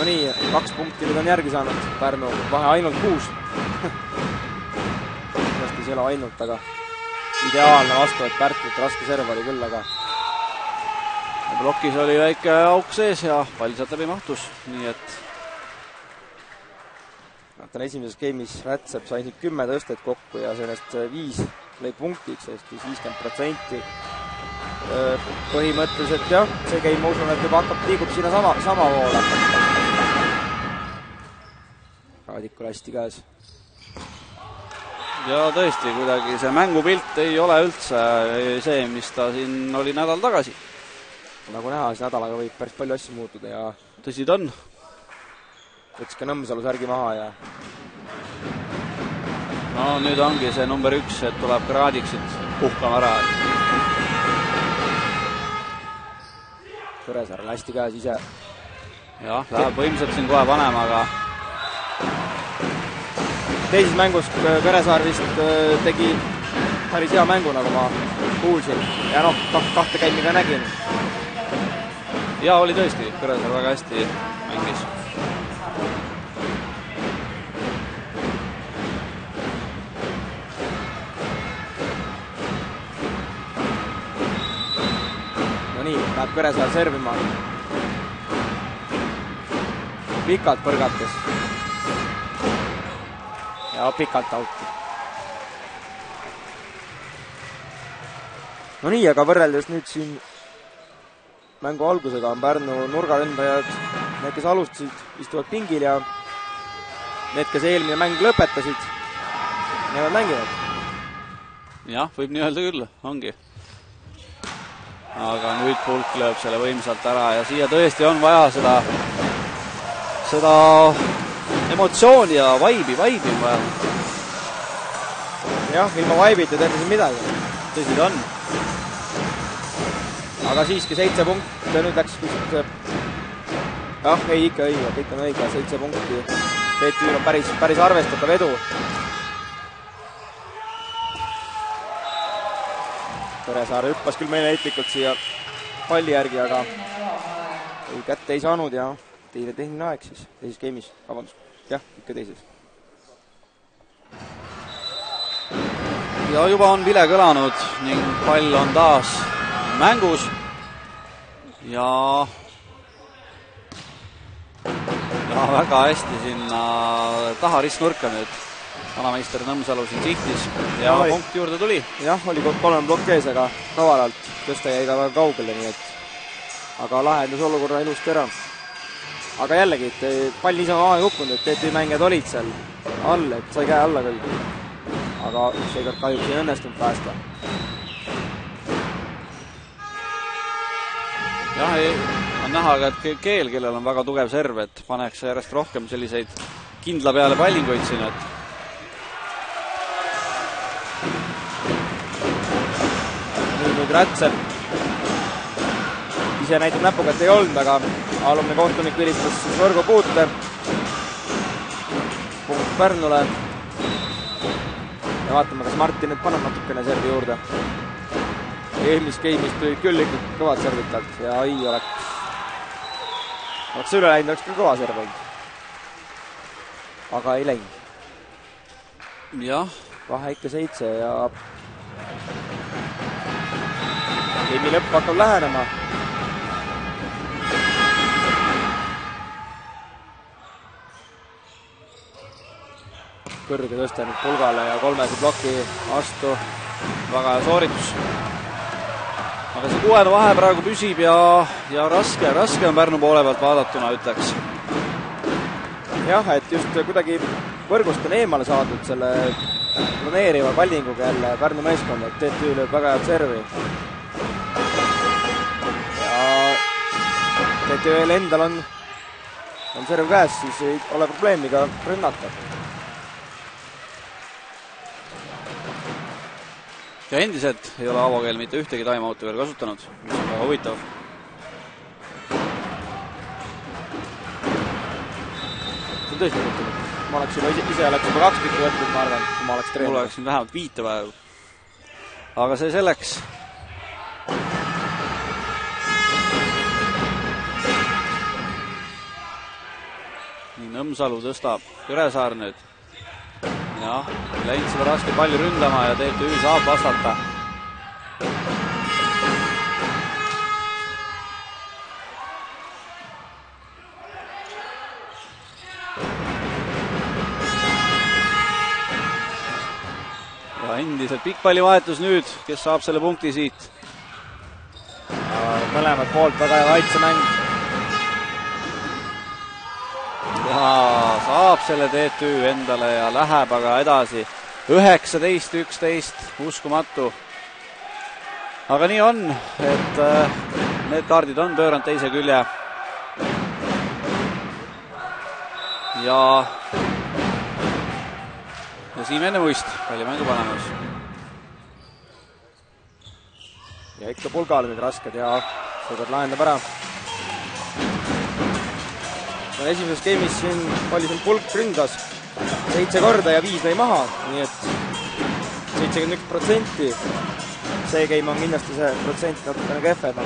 No nii, 2 punkti nüüd on järgi saanud Pärnu, vahe ainult 6. Kindlasti ei ole ainult, aga ideaalne vastu, et Pärtult raske serv oli küll, aga plokis oli väike auk sees ja pall sealt läbi mahtus, nii et vaatan esimeses game'is Rätsep sai nüüd 10 tõstet kokku ja sellest 5 lõi punktiks, sest 50%. Põhimõtteliselt jah, see game ma usun, et juba liigub sinna sama voole. Raadikul hästi käes. Ja tõesti, kuidagi see mängupilt ei ole üldse see, mis ta siin oli nädal tagasi. Nagu näha, siis nädalaga võib päris palju asju muutuda ja tõsi ta on. Võttis ka Nõmsalu särgi maha ja no nüüd ongi see number 1, et tuleb ka Raadiksit puhkama ära. Kõresaar on hästi käes ise. Jah, läheb võimsalt siin kohe panema, aga teises mängus Kõresaar vist tegi päris hea mängu, nagu ma kuulsin. Ja noh, 2 käimiga nägin. Ja oli tõesti, Kõresaar väga hästi mängis. No nii, läheb Kõresaar servima. Pikalt põrgates. Ja pikalt auti. No nii, aga võrreldes nüüd siin mängu algusega on Pärnu nurgaründajad, need, kes alustasid, istuvad pingil ja need, kes eelmine mäng lõpetasid, nemad mängivad. Jah, võib nii öelda küll, ongi. Aga nüüd Pulk lööb selle võimsalt ära ja siia tõesti on vaja seda emotsiooni ja vaibi on vaja. Jah, ilma vaibita teeme siin midagi. Tõsi ta on. Aga siiski 7 punkti, nüüd läks kuskilt jah, ei ikka õige, kõik on õige, 7 punkti. TTÜ on päris arvestatav edu. Kõresaar hüppas küll meile heitlikult siia palli järgi, aga kätte ei saanud ja teine tehniline aeg siis, teises game'is, vabandust, jah, ikka teises. Ja juba on vile kõlanud ning pall on taas mängus ja väga hästi sinna taha ristnurka nüüd vanameister Nõmsalu siin sihtis ja punkt juurde tuli. Jah, oli 3 plokk ees, aga kavalalt tõsta jäi ka väga kaugele, nii et aga lahendas olukorra ilusti ära. Aga jällegi, et pall niisama maha ei hukkunud, et TTÜ mängijad olid seal all, et sai käe alla küll. Aga seekord kahjuks ei õnnestunud päästa. Jah, on näha ka, et Keel, kellel on väga tugev serv, et paneks järjest rohkem selliseid kindla peale pallinguid siin, et nüüd Rätsep ise näitab näpuga, et ei olnud, aga alumne kohtunik vilistas võrgu puute. Punkt Pärnule. Ja vaatame, kas Martin nüüd paneb natukene servi juurde. Eelmis game'is tulid küll ikka kõvad servid talt ja ei oleks üle läinud, oleks ka kõva serv olnud. Aga ei läinud. Jah. Vahe ikka 7 ja game'i lõpp hakkab lähenema. Kõrge tõsta nüüd Pulgale ja 3 ploki vastu. Väga hea sooritus. Aga see 6 vahe praegu püsib ja raske on Pärnu poole pealt vaadatuna, ütleks. Jah, et just kuidagi võrgust on eemale saadud selle planeeriva pallinguga jälle Pärnu meeskond, et TTÜ lööb väga head servi. Ja TTÜ-l endal on serv käes, siis ei ole probleemi ka rünnata. Ja endiselt ei ole Aavo Keel mitte ühtegi timeouti veel kasutanud, mis on väga huvitav. See on tõesti huvitav. Ma oleks ise oleks juba 2 pikki võtnud, ma arvan, kui ma oleks treener. Mul oleks siin vähemalt 5 vaja. Aga see selleks. Nõmsalu tõstab Küresaar nüüd. Jah, läinud seda raske palli ründama ja TTÜ saab vastata. Ja endiselt pikkpallivahetus nüüd, kes saab selle punkti siit. Mõlemad poolt väga hea kaitsemäng. Ja saab selle TTÜ endale ja läheb aga edasi. 19-11, uskumatu. Aga nii on, et need kaardid on pööranud teise külje. Ja Siim Ennemuist pallimängu panemas. Ja ikka pulgal nüüd rasked ja seekord lahendab ära. Esimeses game'is siin oli siin pulk ründas 7 korda ja 5 lõi maha, nii et 71%. See game on kindlasti see protsent natukene kehvem,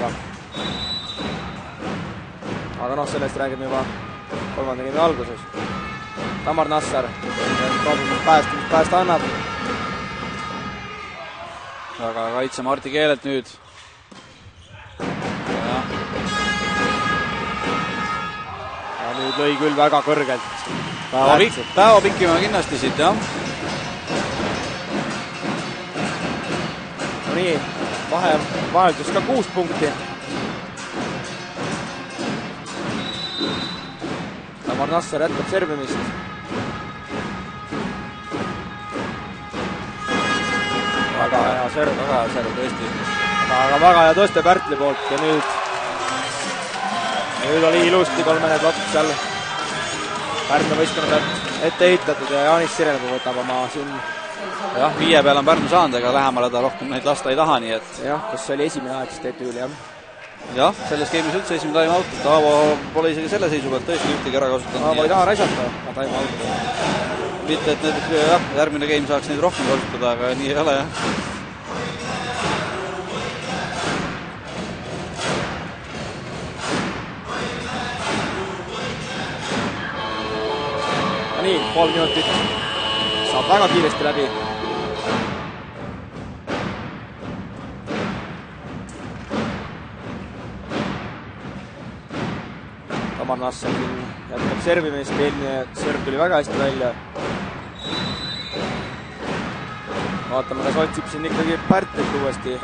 aga noh, sellest räägime juba kolmanda game'i alguses. Tamar Nassar proovib päästa annab. Aga kaitse Marti Keelelt nüüd. Ja nüüd lõi küll väga kõrgelt. Päeva pikima kindlasti siit, jah. No nii, vaheldus ka 6 punkti. Tamar Nassar jätkab servimist. Väga hea serv, tõesti. Aga väga hea tõste Pärtli poolt ja nüüd oli ilusti kolmene plokk seal Pärnu võistkonna pealt ette ehitatud ja Jaanis Sirelpuu võtab oma siin. Jah, 5 peal on Pärnu saanud, aga lähemale ta rohkem neid lasta ei taha, nii et... Jah, kas see oli esimene aeg siis TTÜ-l, jah? Jah, selles game'is üldse esimene time out, et Aavo pole isegi selle seisu pealt tõesti ühtegi ära kasutanud. Aavo ei taha raisata time out. Mitte, et need, järgmine game saaks neid rohkem kasutada, aga nii ei ole, jah. Nii, 3 minutit saab väga kiiresti läbi. Tamar Nassar jätkab servimist, eelmine serv tuli väga hästi välja. Vaatame, kas otsib siin ikkagi Pärtlit uuesti.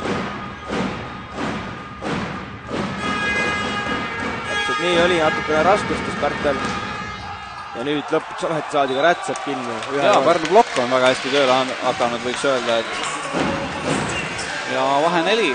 Täpselt nii oli natukene raskustes Pärtel. Ja nüüd lõpuks ometi saadi ka rätsad kinni. Jaa, Pärnu blokk on väga hästi tööle hakanud, võiks öelda, et ja vahe 4.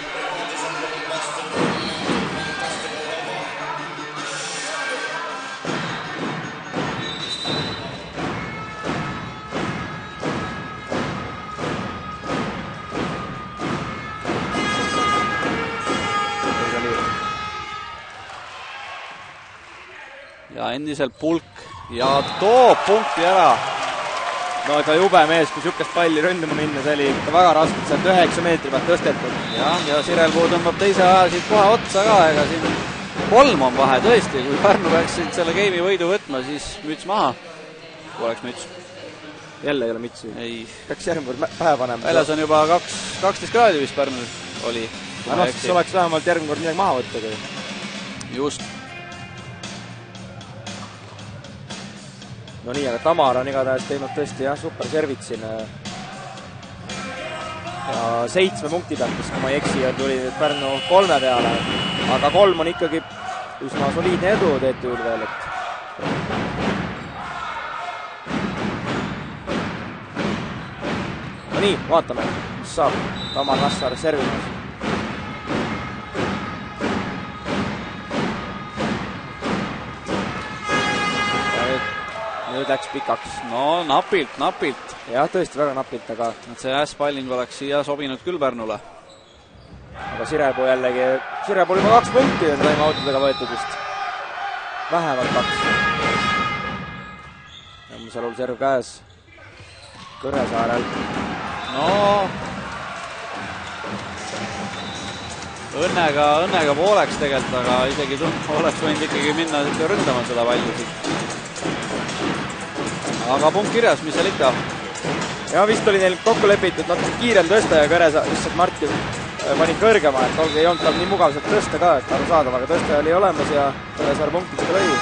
Ja endiselt pulk ja toob punkti ära. No ta jube mees, kui sükest palli ründama minna, see oli ikka väga raske, sealt 9 meetri pealt tõstetud. Ja Sirelpuu tõmbab teise aja siit kohe otsa ka, ega siin 3 on vahe tõesti, kui Pärnu peaks siit selle game'i võidu võtma, siis müts maha, kui oleks müts. Jälle ei ole mütsi. Ei. Peaks järgmine kord pähe panema. Väljas on juba 12 kraadi vist Pärnul oli. No, siis oleks vähemalt järgmine kord midagi maha võtta. Just. No nii, aga Tamar on igatahes teinud tõesti super servit siin. Ja 7 punkti pealt, kui ma ei eksi, tuli Pärnu 3 peale. Aga 3 on ikkagi üsna soliidne edu TTÜ-l veel. No nii, vaatame, mis saab. Tamar Nassar servimas. Nüüd läks pikaks. No napilt. Jah, tõesti väga napilt, aga... See äspalling oleks siia sobinud küll Pärnule. Aga Sirepuu jällegi... Sirepuu juba 2 punkti ja saime autodega võetud vist. Vähemalt 2. Nõmsalul serv käes. Kõresaarel. No... Õnnega pooleks tegelikult, aga isegi oleks võinud ikkagi minna ründama seda palli siit. aga punkt kirjas, mis seal ikka? Ja vist oli neil kokku lepitud natuke kiirem tõsta ja Kõresaar lihtsalt Marti pani kõrgema, et olge ei olnud tal nii mugav sealt tõsta ka, et arusaadav, aga tõsta oli olemas ja Kõresaar punkti seda lõi.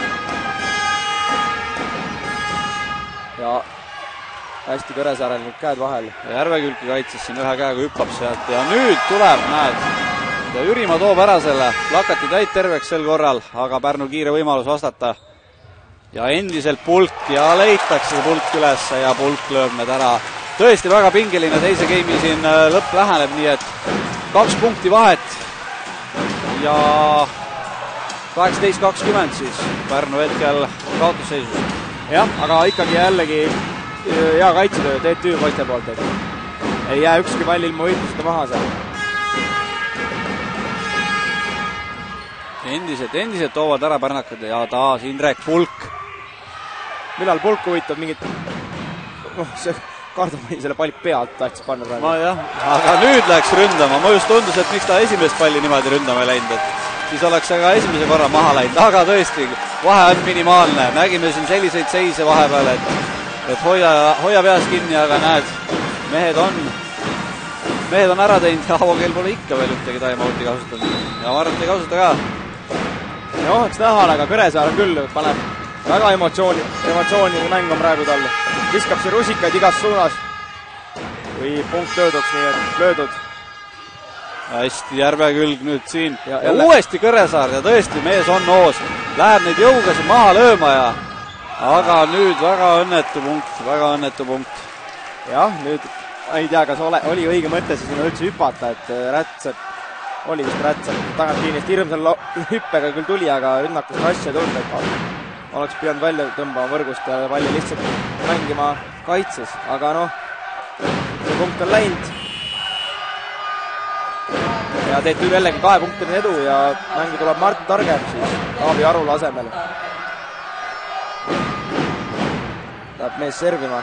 Ja hästi Kõresaarel nüüd käed vahel. Järvekülki kaitses siin ühe käega, hüppab sealt ja nüüd tuleb, näed. Ja Jürimaa toob ära selle, plakati täit terveks sel korral, aga Pärnu kiire võimalus vastata. Ja endiselt Pulk ja leitakse Pulk üles ja Pulk lööb need ära. Tõesti väga pingeline teise game'i siin lõpp läheneb, nii et 2 punkti vahet ja 18-20 siis Pärnu hetkel kaotusseisus. Jah, aga ikkagi jällegi hea kaitsetöö TTÜ poiste poolt, et ei jää ükski pall ilma võitluseta maha seal. Endiselt toovad ära pärnakad ja taas Indrek Pulk. Millal Pulk huvitab mingit... see Kardamani selle palli pealt tahtis panna praegu. Aga nüüd läks ründama. Ma just tundus, et miks ta esimest palli niimoodi ründama ei läinud. Et siis oleks aga esimese korra maha läinud. Aga tõesti, vahe on minimaalne. Nägime siin selliseid seise vahepeal, et hoia peas kinni, aga näed, mehed on ära teinud ja Avokeel pole ikka veel ühtegi time-out'i kasutanud. Ja ma arvan, et ei kasuta ka. Noh, eks näha, aga Kõresaar on küll, paneb väga emotsiooni mäng on praegu talle. Viskab see rusikaid igas suunas. Või punkt lööduks, nii et löödud. Hästi, Järvekülg nüüd siin. Ja uuesti Kõresaar ja tõesti, mees on noos. Läheb neid jõuga siin maha lööma ja... Aga nüüd väga õnnetu punkt. Jah, nüüd ei tea, kas oli õige mõte siis üldse hüpata, et Rätsep oli vist Rätsep tagantliinist hirmsal hüppega küll tuli, aga rünnakus asja tulnud, et oleks pidanud välja tõmbama võrgust ja palli lihtsalt mängima kaitses, aga noh, see punkt on läinud. Ja teetud jällegi 2 punktine edu ja mängu tuleb Mart Targem siis Taavi Arula asemel. Läheb mees servima.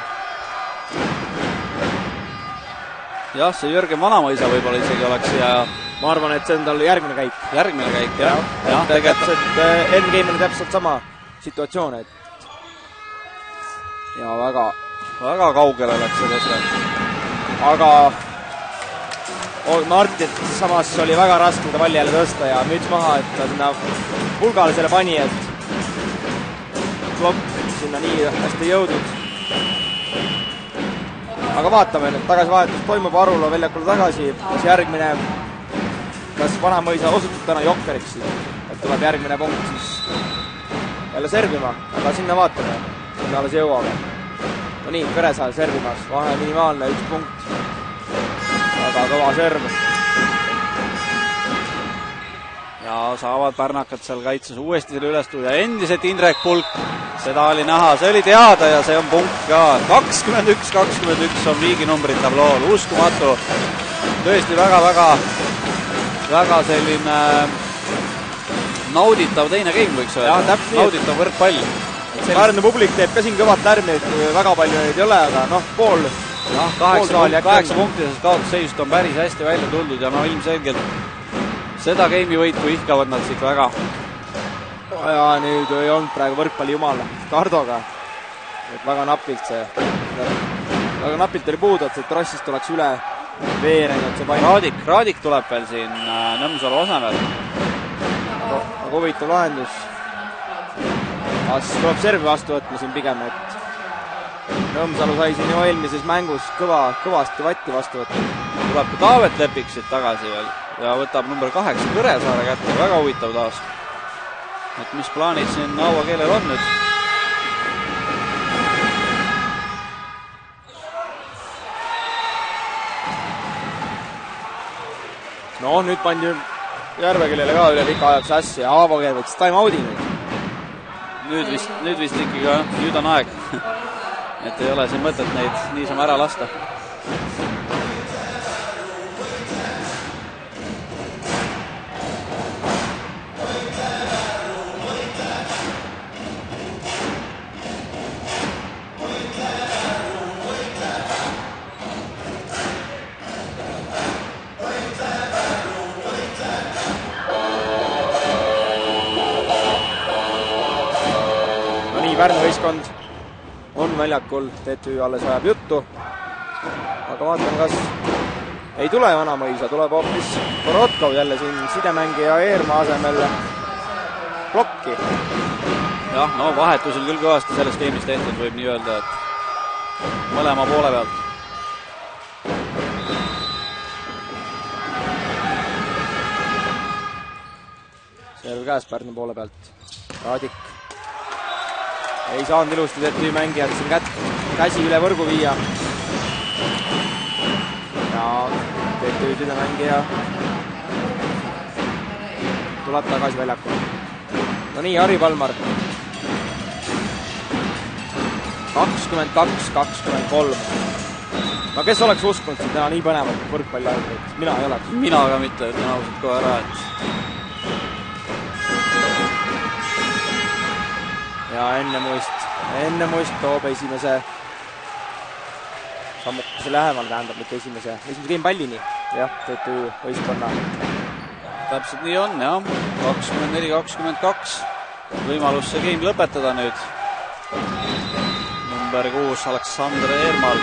Jah, see Jürgen Vanamõisa võib-olla isegi oleks ja... Ma arvan, et see on tal järgmine käik. Järgmine käik, jah. Endgame on täpselt sama situatsioon, et ja väga kaugele läks see tõste. Aga Martit samas oli väga raske seda palli jälle tõsta ja müts maha, et ta sinna pulgale selle pani, et klopp sinna nii hästi jõudnud. Aga vaatame, nüüd tagasivahetus toimub Arula väljakule tagasi, kas järgmine, kas Vanamõisa osutub täna jokkeriks, et tuleb järgmine punkt siis jälle servima, aga sinna vaatame, sinna alles jõuame. No nii, Kõresaar servimas, vahe minimaalne, 1 punkt. Väga kõva serv. Ja saavad pärnakad seal kaitses uuesti selle ülestu ja endiselt Indrek Pulk. Seda oli näha, see oli teada ja see on punkt ka. 21-21 on viiginumbrid tablool, uskumatu. Tõesti väga selline nauditav teine game võiks öelda. Nauditav võrkpall. Pärnu publik teeb ka siin kõvat lärmi, väga palju neid ei ole, aga noh, pool 8 punktisest kaotusseisust on päris hästi välja tuldud ja no ilmselgelt seda game'i võitu ihkavad nad siit väga. Ja nüüd ei olnud praegu võrkpalli jumal Tardoga. Väga napilt oli puudu, et see trassist oleks üle veerenud see pain. Raadik tuleb veel siin Nõmsalu asemel. Aga huvitav lahendus. Tuleb servi vastu võtma siin pigem, et Nõmsalu sai siin ju eelmises mängus kõvasti vatti vastu võtta. Tuleb ka Taavet Lepiksid tagasi veel ja võtab number 8 Kõresaare kätte. Väga huvitav taas. Et mis plaanid siin Auakeelel on nüüd? No nüüd pandi Järvekeelele ka üle pika ajaks asja ja Aavakeel võttis time-out'i nüüd. Nüüd vist ikkagi nüüd on aeg. Et ei ole siin mõtet neid niisama ära lasta. Pärnu võistkond on väljakul, TTÜ alles ajab juttu. Aga vaatame, kas ei tule Vanamõisa, tuleb hoopis Korotkov jälle siin sidemängija Eermaa asemel plokki. Jah, no vahetusel küll kõvasti selles game'is tehtud, võib nii öelda, et mõlema poole pealt. Serv käes Pärnu poole pealt. Raadik ei saanud ilusti TTÜ mängijad siin käsi üle võrgu viia. Ja TTÜ sidemängija tuleb tagasi väljakul. No nii, Harri Palmar. 22-23. No kes oleks uskunud siin täna nii põnevat võrkpalli aeglaid? Mina ei oleks. Mina ka mitte, ütlen ausalt kohe ära, et ja enne muist toob esimese sammukese lähemal, tähendab mitte esimese game pallini. Jah, TTÜ võistkonna. Täpselt nii on, jah. 24-22. Võimalus see game lõpetada nüüd. Number 6, Aleksandr Eermal.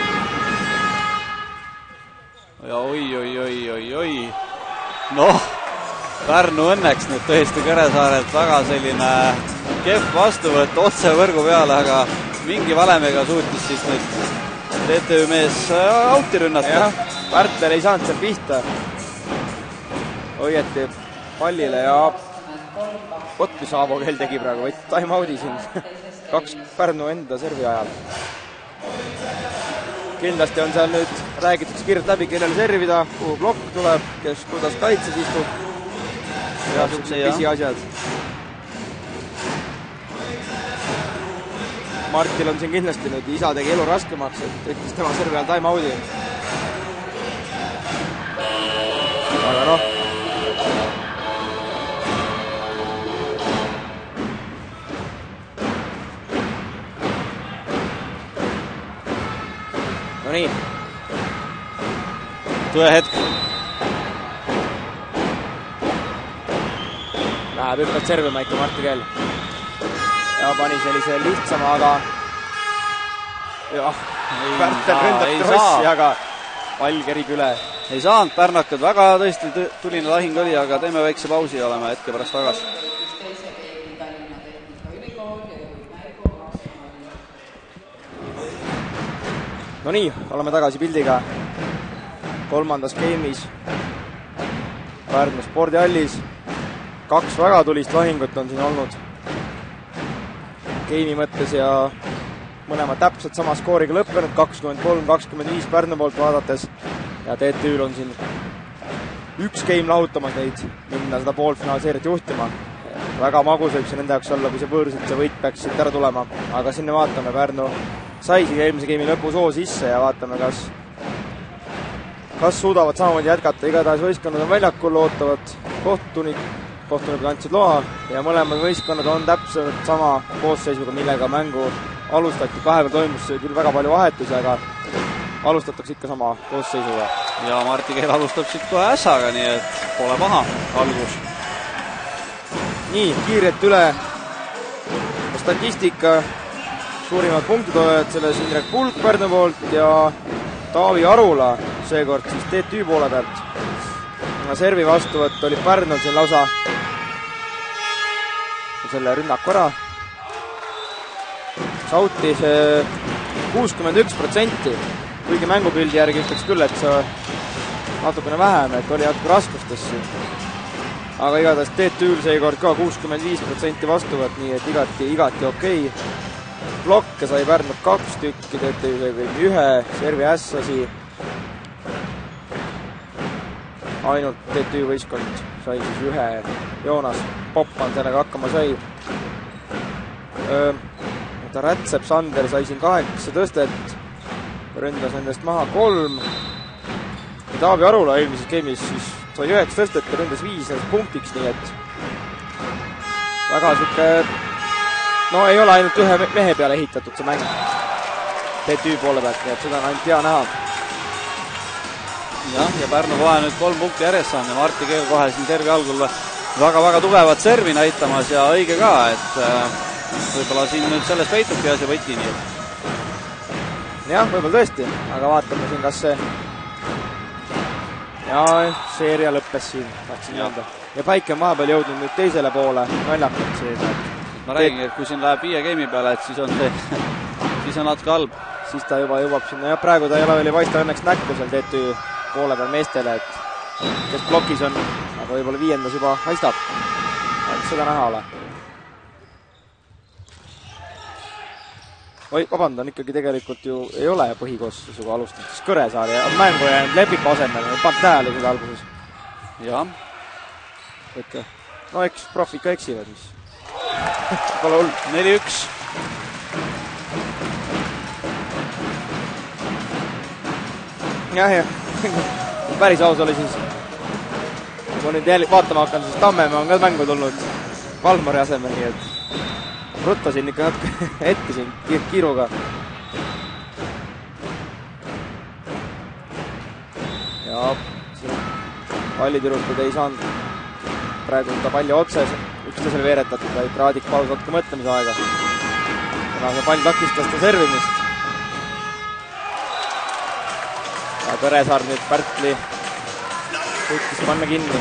Ja oi. Noh, Pärnu õnneks nüüd tõesti Kõresaarelt väga selline kehv vastuvõtt otse võrgu peale, aga mingi valemiga suutis siis nüüd TTÜ mees auti rünnata. Jah, Pärtel ei saanud seal pihta. Õieti pallile ja vot mis Aavo Kell tegi praegu, võit time out'i siin 2 Pärnu enda servi ajal. Kindlasti on seal nüüd räägitud kiirelt läbi, kellele servida, kuhu blokk tuleb, kes kuidas kaitses istub ja pisi asjad. Martil on siin kindlasti nüüd, isa tegi elu raskemaks, et võttis tema servi ajal time out'i. Aga noh, no nii. Tõe hetk. Läheb hüppelt servima ikka Martti Kell. Ja pani sellise lihtsama, aga jah, Pärtel ründab Trossi, aga pall kerib üle. Ei saanud Pärnakad, väga tõesti tuline lahing oli, aga teeme väikse pausi ja oleme hetke pärast tagasi. No nii, oleme tagasi pildiga 3. game'is Pärnu spordihallis. 2 väga tulist lahingut on siin olnud game'i mõttes ja mõlemad täpselt sama skooriga lõppenud, 23-25 Pärnu poolt vaadates ja TTÜ-l on siin 1 game lahutamas neid minna seda poolfinaalseeriat juhtima. Väga magus võib see nende jaoks olla, kui see võõrselt see võit peaks siit ära tulema, aga sinna vaatame, Pärnu sai siin eelmise game'i lõpus hoo sisse ja vaatame, kas suudavad samamoodi jätkata. Igatahes võistkonnad on väljakul, ootavad kohtunikud andsid loa ja mõlemad võistkonnad on täpselt sama koosseisuga, millega mängu alustati. Vahepeal toimus küll väga palju vahetusi, aga alustatakse ikka sama koosseisuga. Ja Martti Keel alustab siit kohe ässaga, nii et pole paha algus. Nii, kiirelt üle statistika. Suurimad punktitoojad selles Indrek Pulk Pärnu poolt ja Taavi Arula seekord siis TTÜ poole pealt. Servi vastuvõtt oli Pärnul siin lausa selle rünnaku ära. Sauti see 61%, kuigi mängupildi järgi ütleks küll, et see natukene vähem, et oli natuke raskustesse. Aga igatahes TTÜ-l seekord ka 65% vastuvõtt, nii et igati okei. Blokke sai Pärnult 2 tükki, TTÜ sai kõik 1, servi ässasi. Ainult TTÜ võistkond sai siis 1, Joonas Poppan sellega hakkama sai. Rätsep Sander sai siin 8 tõstet, ründas nendest maha 3. Taavi Arula eelmises game'is siis sai 9 tõstet ja ründas 5 punktiks, nii et väga siuke, no ei ole ainult 1 mehe peale ehitatud see mäng TTÜ poole pealt, nii et seda on ainult hea näha. Jah, ja Pärnu kohe nüüd 3 punkti järjest saanud ja Martti Keel kohe siin servi algul väga tugevat servi näitamas ja õige ka, et võib-olla siin nüüd sellest peitubki ja see võti nii. jah, võib-olla tõesti, aga vaatame siin, kas see ja seeria lõppes siin, tahtsin öelda. Ja Päike on vahepeal jõudnud nüüd teisele poole, naljakalt siin. Ma räägin, et kui siin läheb 5 game'i peale, et siis on see, siis on natuke halb. Siis ta juba jõuab sinna ja praegu ta ei ole veel paista õnneks näkku seal TTÜ poole peal meestele, et kes blokis on, aga võib-olla 5. juba haistab. Et seda näha ole. Oi, vabandan, ikkagi tegelikult ju ei ole põhikoossusuga alustatud, siis Kõresaar ja mängu jäänud Lepiku asemel, pannud tähele seda alguses. Jah. Võtke. No eks profid ka eksivad, mis pole hull. 4-1. Jah. Päris aus oli siis. Kui nüüd vaatama hakkan, siis Tammemaa on ka mängu tulnud Valmari asemel, nii et ruttasin ikka natuke ette siin kiiruga. Ja siin pallitürukud ei saanud praegu ta palli otse üksteisele veeretatud, vaid Raadik palus natuke mõtlemise aega. Kuna see pall takistas ta servimist. Ja Kõresaar nüüd Pärtli suutis panna kinni.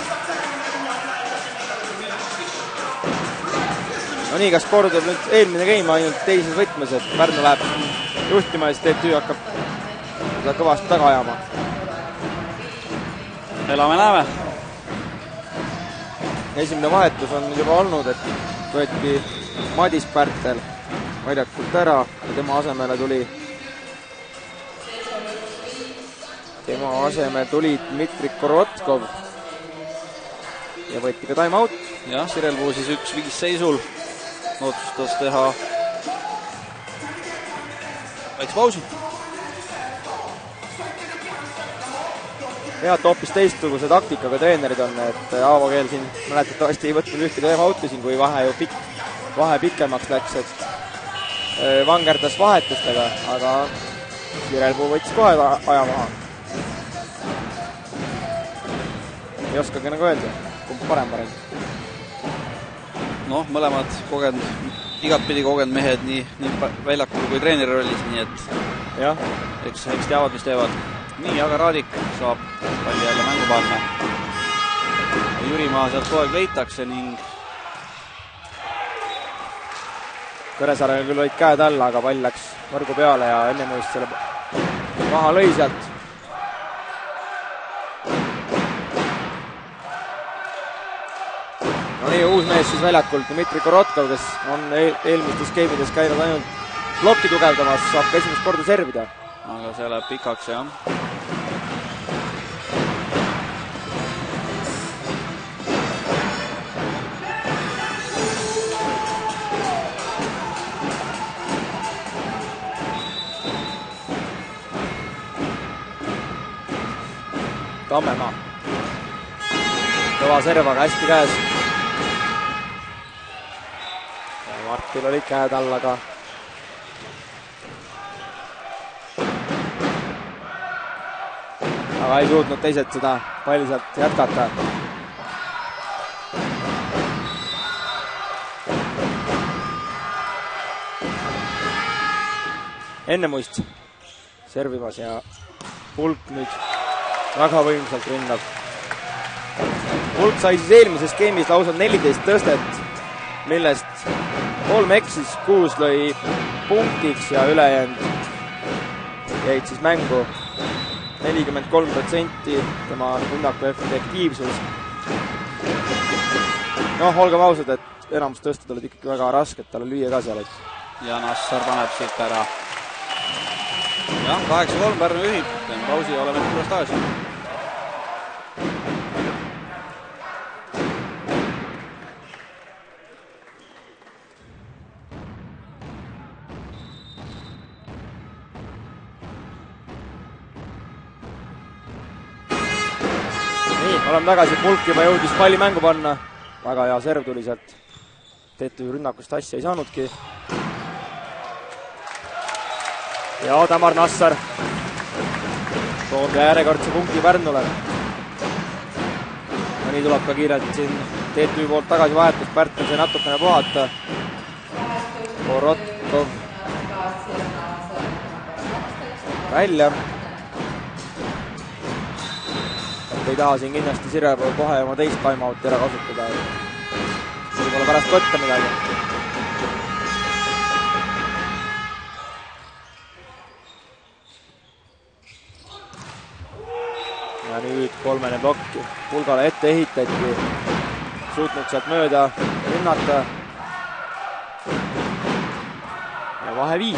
No nii, kas kordub nüüd eelmine game ainult teises võtmes, et Pärnu läheb juhtima ja siis TTÜ hakkab seda kõvasti taga ajama. Elame-näeme. Esimene vahetus on juba olnud, et võeti Madis Pärtel väljakult ära ja tema asemel tuli Dmitri Korotkov ja võeti ka time out. Jah, Sirelpuu siis 1-5 seisul otsustas teha väikse pausi. Head hoopis teistsuguse taktikaga treenerid on, et Aavo Keel siin mäletatavasti ei võtnud ühtegi time out'i siin, kui vahe pikemaks läks, et vangerdas vahetustega, aga Sirelpuu võttis kohe aja maha. Ei oskagi nagu öelda, kumb parem. Noh, mõlemad igatpidi kogenud mehed nii väljakul kui treeneri rollis, nii et jah, eks teavad, mis teevad. Nii, aga Raadik saab palli jälle mängu panna. Jürimaa sealt kogu aeg leitakse ning Kõresaarega küll olid käed alla, aga pall läks võrgu peale ja enne muist selle maha lõi sealt. No nii, uus mees siis väljakult, Dmitri Korotkov, kes on eelmistes skeemides käinud ainult plokki tugevdamas, saab ka esimest korda servida. Aga see läheb pikaks, jah. Tammemaa. Kõva serv, aga hästi käes. Ja Martil oli käed all, aga ei suutnud teised seda palli sealt jätkata. Enne muist servimas ja Pulk nüüd väga võimsalt ründab. Pulk sai siis eelmises skeemis lausa 14 tõstet, millest 3 eksis, 6 lõi punktiks ja ülejäänud jäid siis mängu. 43% tema rünnaku efektiivsus. Noh, olgem ausad, et enamus tõsted olid ikkagi väga rasked, talle lüüa ka seal, et ja Nassar paneb siit ära. Jah, 8-3 Pärnu juhib, teeme pausi ja oleme tules tagasi. Oleme tagasi, Pulk juba jõudis palli mängu panna. Väga hea serv tuli sealt. TTÜ rünnakust asja ei saanudki. Ja Tamar Nassar toob järjekordse punkti Pärnule. Ja nii tuleb ka kiirelt siin TTÜ poolt tagasi vahetus. Pärtel sai natukene puhata. Korotkov välja. et ei taha siin kindlasti Sirve kohe oma teist time-out'i ära kasutada. võib-olla pärast võtta midagi. ja nüüd kolmene plokk Pulgale ette ehitati. Suutnud sealt mööda rünnata. Ja vahe 5.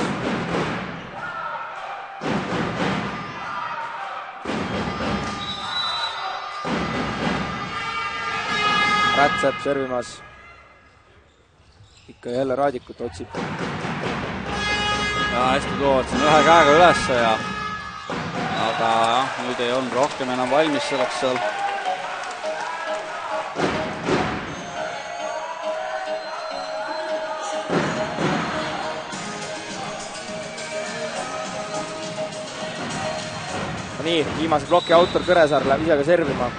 Rätsep servimas. Ikka jälle Raadikut otsib. Ja hästi toovad siin ühe käega ülesse ja aga jah, nüüd ei olnud rohkem enam valmis selleks seal. Nii, viimase ploki autor Kõresaar läheb ise ka servima.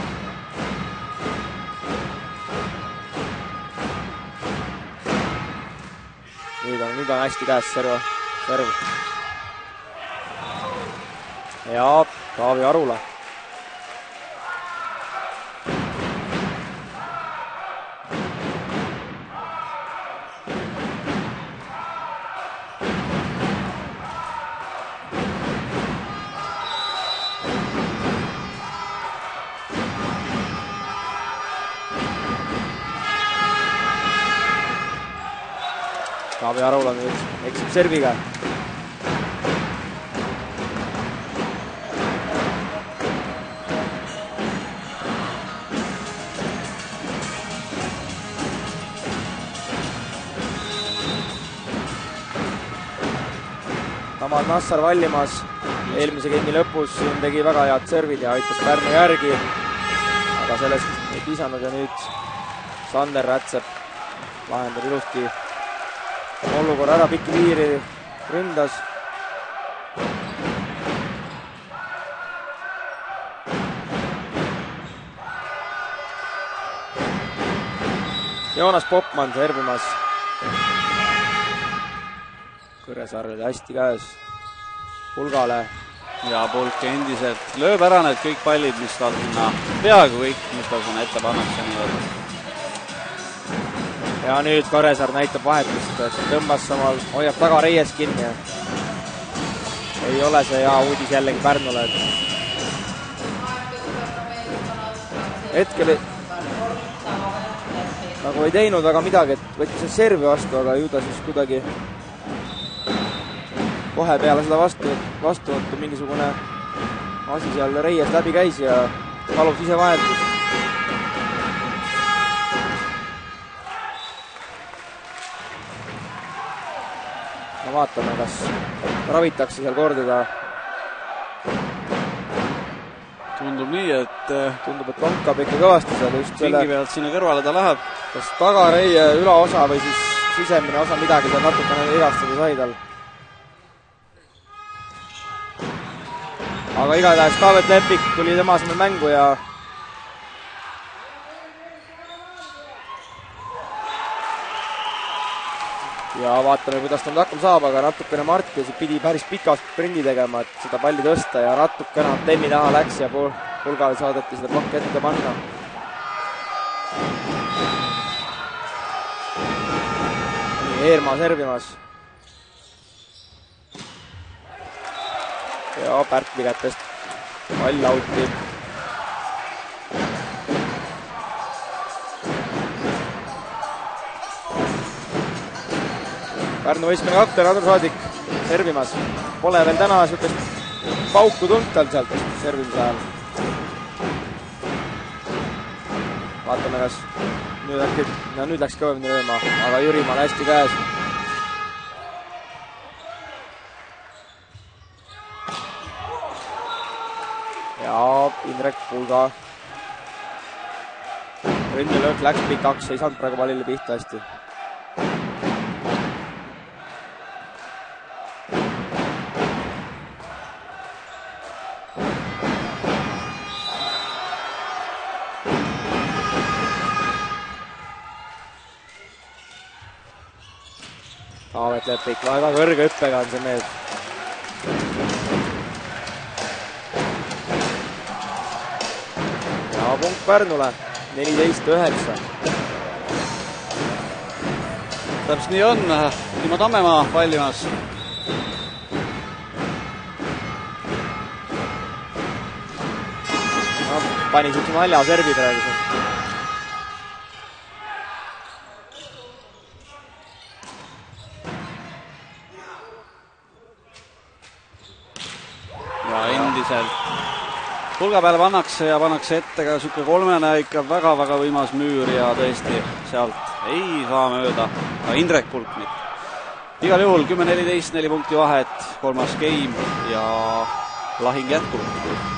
Nüüd on hästi käes serv. Ja Taavi Arula. Taavi Arula nüüd eksib serviga. Tamar Nassar vallimas. Eelmise game'i lõpus siin tegi väga head servid ja aitas Pärnu järgi. Aga sellest ei pisanud ja nüüd Sander Rätsep lahendab ilusti olukorra ära, pikki piiri ründas. Joonas Popman servimas. Kõresaar oli hästi käes Pulgale. Ja Pulk endiselt lööb ära need kõik pallid, mis tal sinna, peaaegu kõik, mis tal sinna ette pannakse nii-öelda. Ja nüüd Kõresaar näitab vahetust, tõmbas samal, hoiab taga Reies kinni. Ei ole see hea uudis jällegi Pärnule. Hetkel nagu ei teinud väga midagi, et võttis servi vastu, aga ju ta siis kuidagi kohe peale seda vastuvõttu mingisugune asi seal Reies läbi käis ja palus ise vahetust. Vaatame, kas ravitakse seal kordada. Tundub nii, et vankab ikka kõvasti seal just pingi pealt sinna kõrvale ta läheb. Kas tagareie ülaosa või siis sisemine osa midagi seal natukene vigastada sai tal. Aga igatahes Taavet Lepik tuli tema asemel mängu ja vaatame, kuidas ta nüüd hakkama saab, aga natukene Marti pidi päris pika sprindi tegema, et seda palli tõsta ja natukene antenni taha läks ja Pulgale saadeti seda plokki ette panna. Eermaa servimas. Ja Pärtli kätest pall auti. Pärnu võistkonna kapten Andrus Raadik servimas. Pole veel täna niisugust pauku tulnud tal sealt servimise ajal. Vaatame, kas nüüd läks kõvemini lööma, aga Jürimaal hästi käes. Ja Indrek Pulga. Rünnilöök läks pikaks, ei saanud praegu pallile pihta hästi. Taavet Lepik, väga kõrge hüppega on see mees. ja punkt Pärnule, 14-9. täpselt nii on, Timo Tammemaa Pallimas. Pani siukse nalja servi praegu. Ja endiselt pulga peale pannakse ja pannakse ette ka siuke kolmene ikka väga-väga võimas müür ja tõesti sealt ei saa mööda ka Indrek Pulknit. Igal juhul 10-14, 4 punkti vahet, 3. game ja lahing jätkub.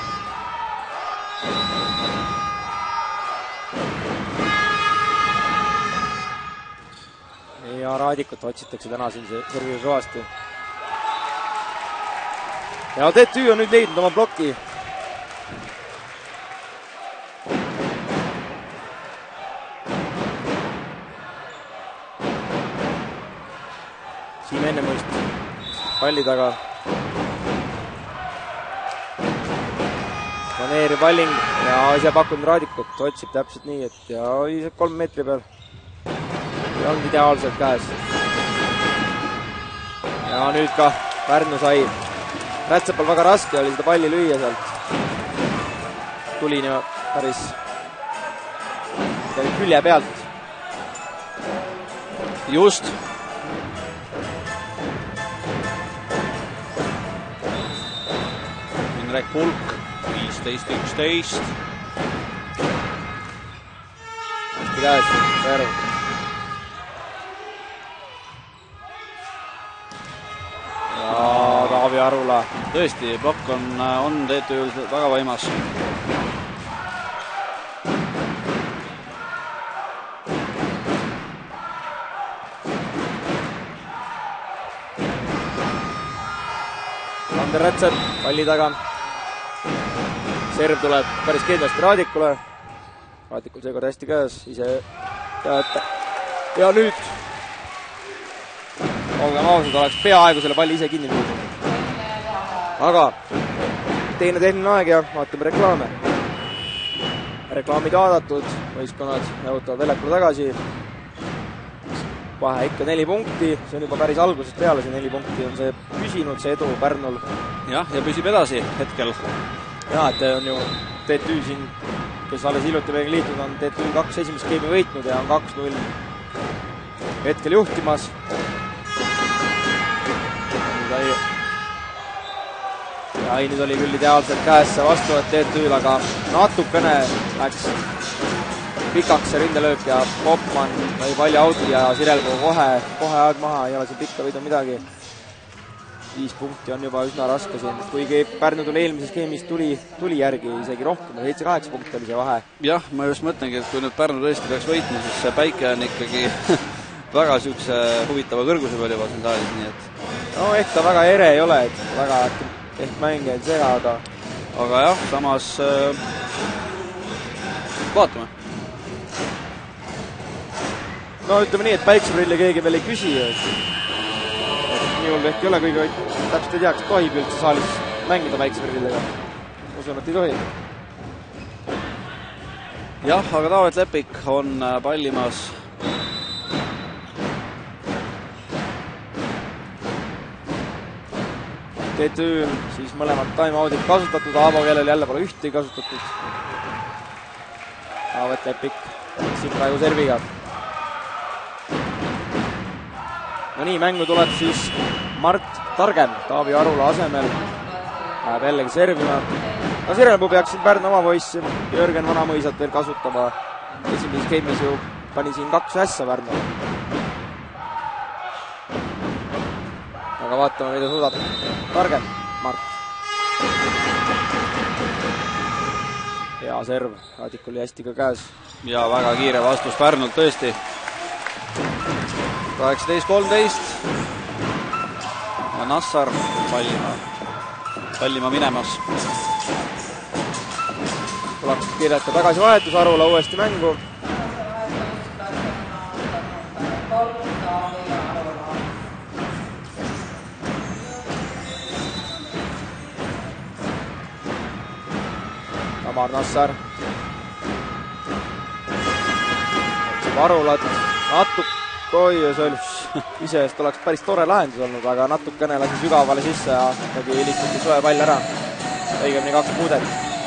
Ja Raadikut otsitakse täna siin serviga kõvasti. Ja TTÜ on nüüd leidnud oma bloki. Siim Ennemuist palli taga. Vaneeri palling ja ise pakkunud Raadikut, otsib täpselt nii, et ja 3 meetri peal. Ja on ideaalselt käes. Ja nüüd ka Pärnu sai. Rätsepal väga raske oli seda palli lüüa sealt. Tuli nii päris külje pealt. Just. Indrek Pulk, 15-11. Hästi käes, Pärnu. Taavi Arula. Tõesti, plokk on TTÜ-l väga võimas. Ander Rätsep palli taga. Serv tuleb päris kindlasti Raadikule. Raadikul seekord hästi käes, ise teate. Ja nüüd olgem ausad, oleks peaaegu selle palli ise kinni püüdnud. Aga teine tehniline aeg ja vaatame reklaame. Reklaamid vaadatud, võistkonnad nõutavad väljakule tagasi. Vahe ikka 4 punkti, see on juba päris algusest peale, see 4 punkti on see püsinud, see edu Pärnul. Jah, ja püsib edasi hetkel. Jaa, et on ju TTÜ siin, kes alles hiljuti meiega liitunud on, TTÜ 2 esimest geimi võitnud ja on 2-0 hetkel juhtimas. Ja nüüd oli küll ideaalselt käes see vastuvõtt TTÜ-l, aga natukene läks pikaks see rindelöök ja Popman lõi palli auti ja Sirelpuu kohe aeg maha, ei ole siin pikka võidu midagi. 5 punkti on juba üsna raske siin, kuigi Pärnu tuli eelmises skeemis tuli järgi isegi rohkem, 7-8 punkti oli see vahe. Jah, ma just mõtlengi, et kui nüüd Pärnu tõesti peaks võitma, siis see päike on ikkagi väga siukse huvitava kõrguse peal juba siin saalis, nii et no ehk ta väga ere ei ole, et väga ehk mängijaid segada. aga jah, samas vaatame. No ütleme nii, et päikseprilli keegi veel ei küsi, et minul ehk ei ole kõige täpselt ei tea, kas tohib üldse saalis mängida päikseprilliga. Usun, et ei tohi. Jah, aga Taavet Lepik on pallimas. TTÜ siis mõlemad time-outid kasutatud, Aavo, kellel jälle pole ühtegi kasutatud. Taavet Lepik siin praegu serviga. No nii, mängu tuleb siis Mart Targem Taavi Arula asemel. Läheb jällegi servima. No Sirelpuu peaks siin Pärnu oma poissi Jörgen Vanamõisat veel kasutama. Esimeses game'is ju pani siin 2 ässa Pärnu. Aga vaatame, mida suudab Targem, Mart. Hea serv, Raadik oli hästi ka käes. Ja väga kiire vastus Pärnult tõesti. 18-13. Ja Nassar pallima minemas. Tuleb kirjata tagasi vahetus, Arula uuesti mängu. Tamar Nassar Varulat oi, see oli iseenesest oleks päris tore lahendus olnud, aga natukene lasi sügavale sisse ja ikkagi ilistati soe pall ära. Õigemini 2 puudet.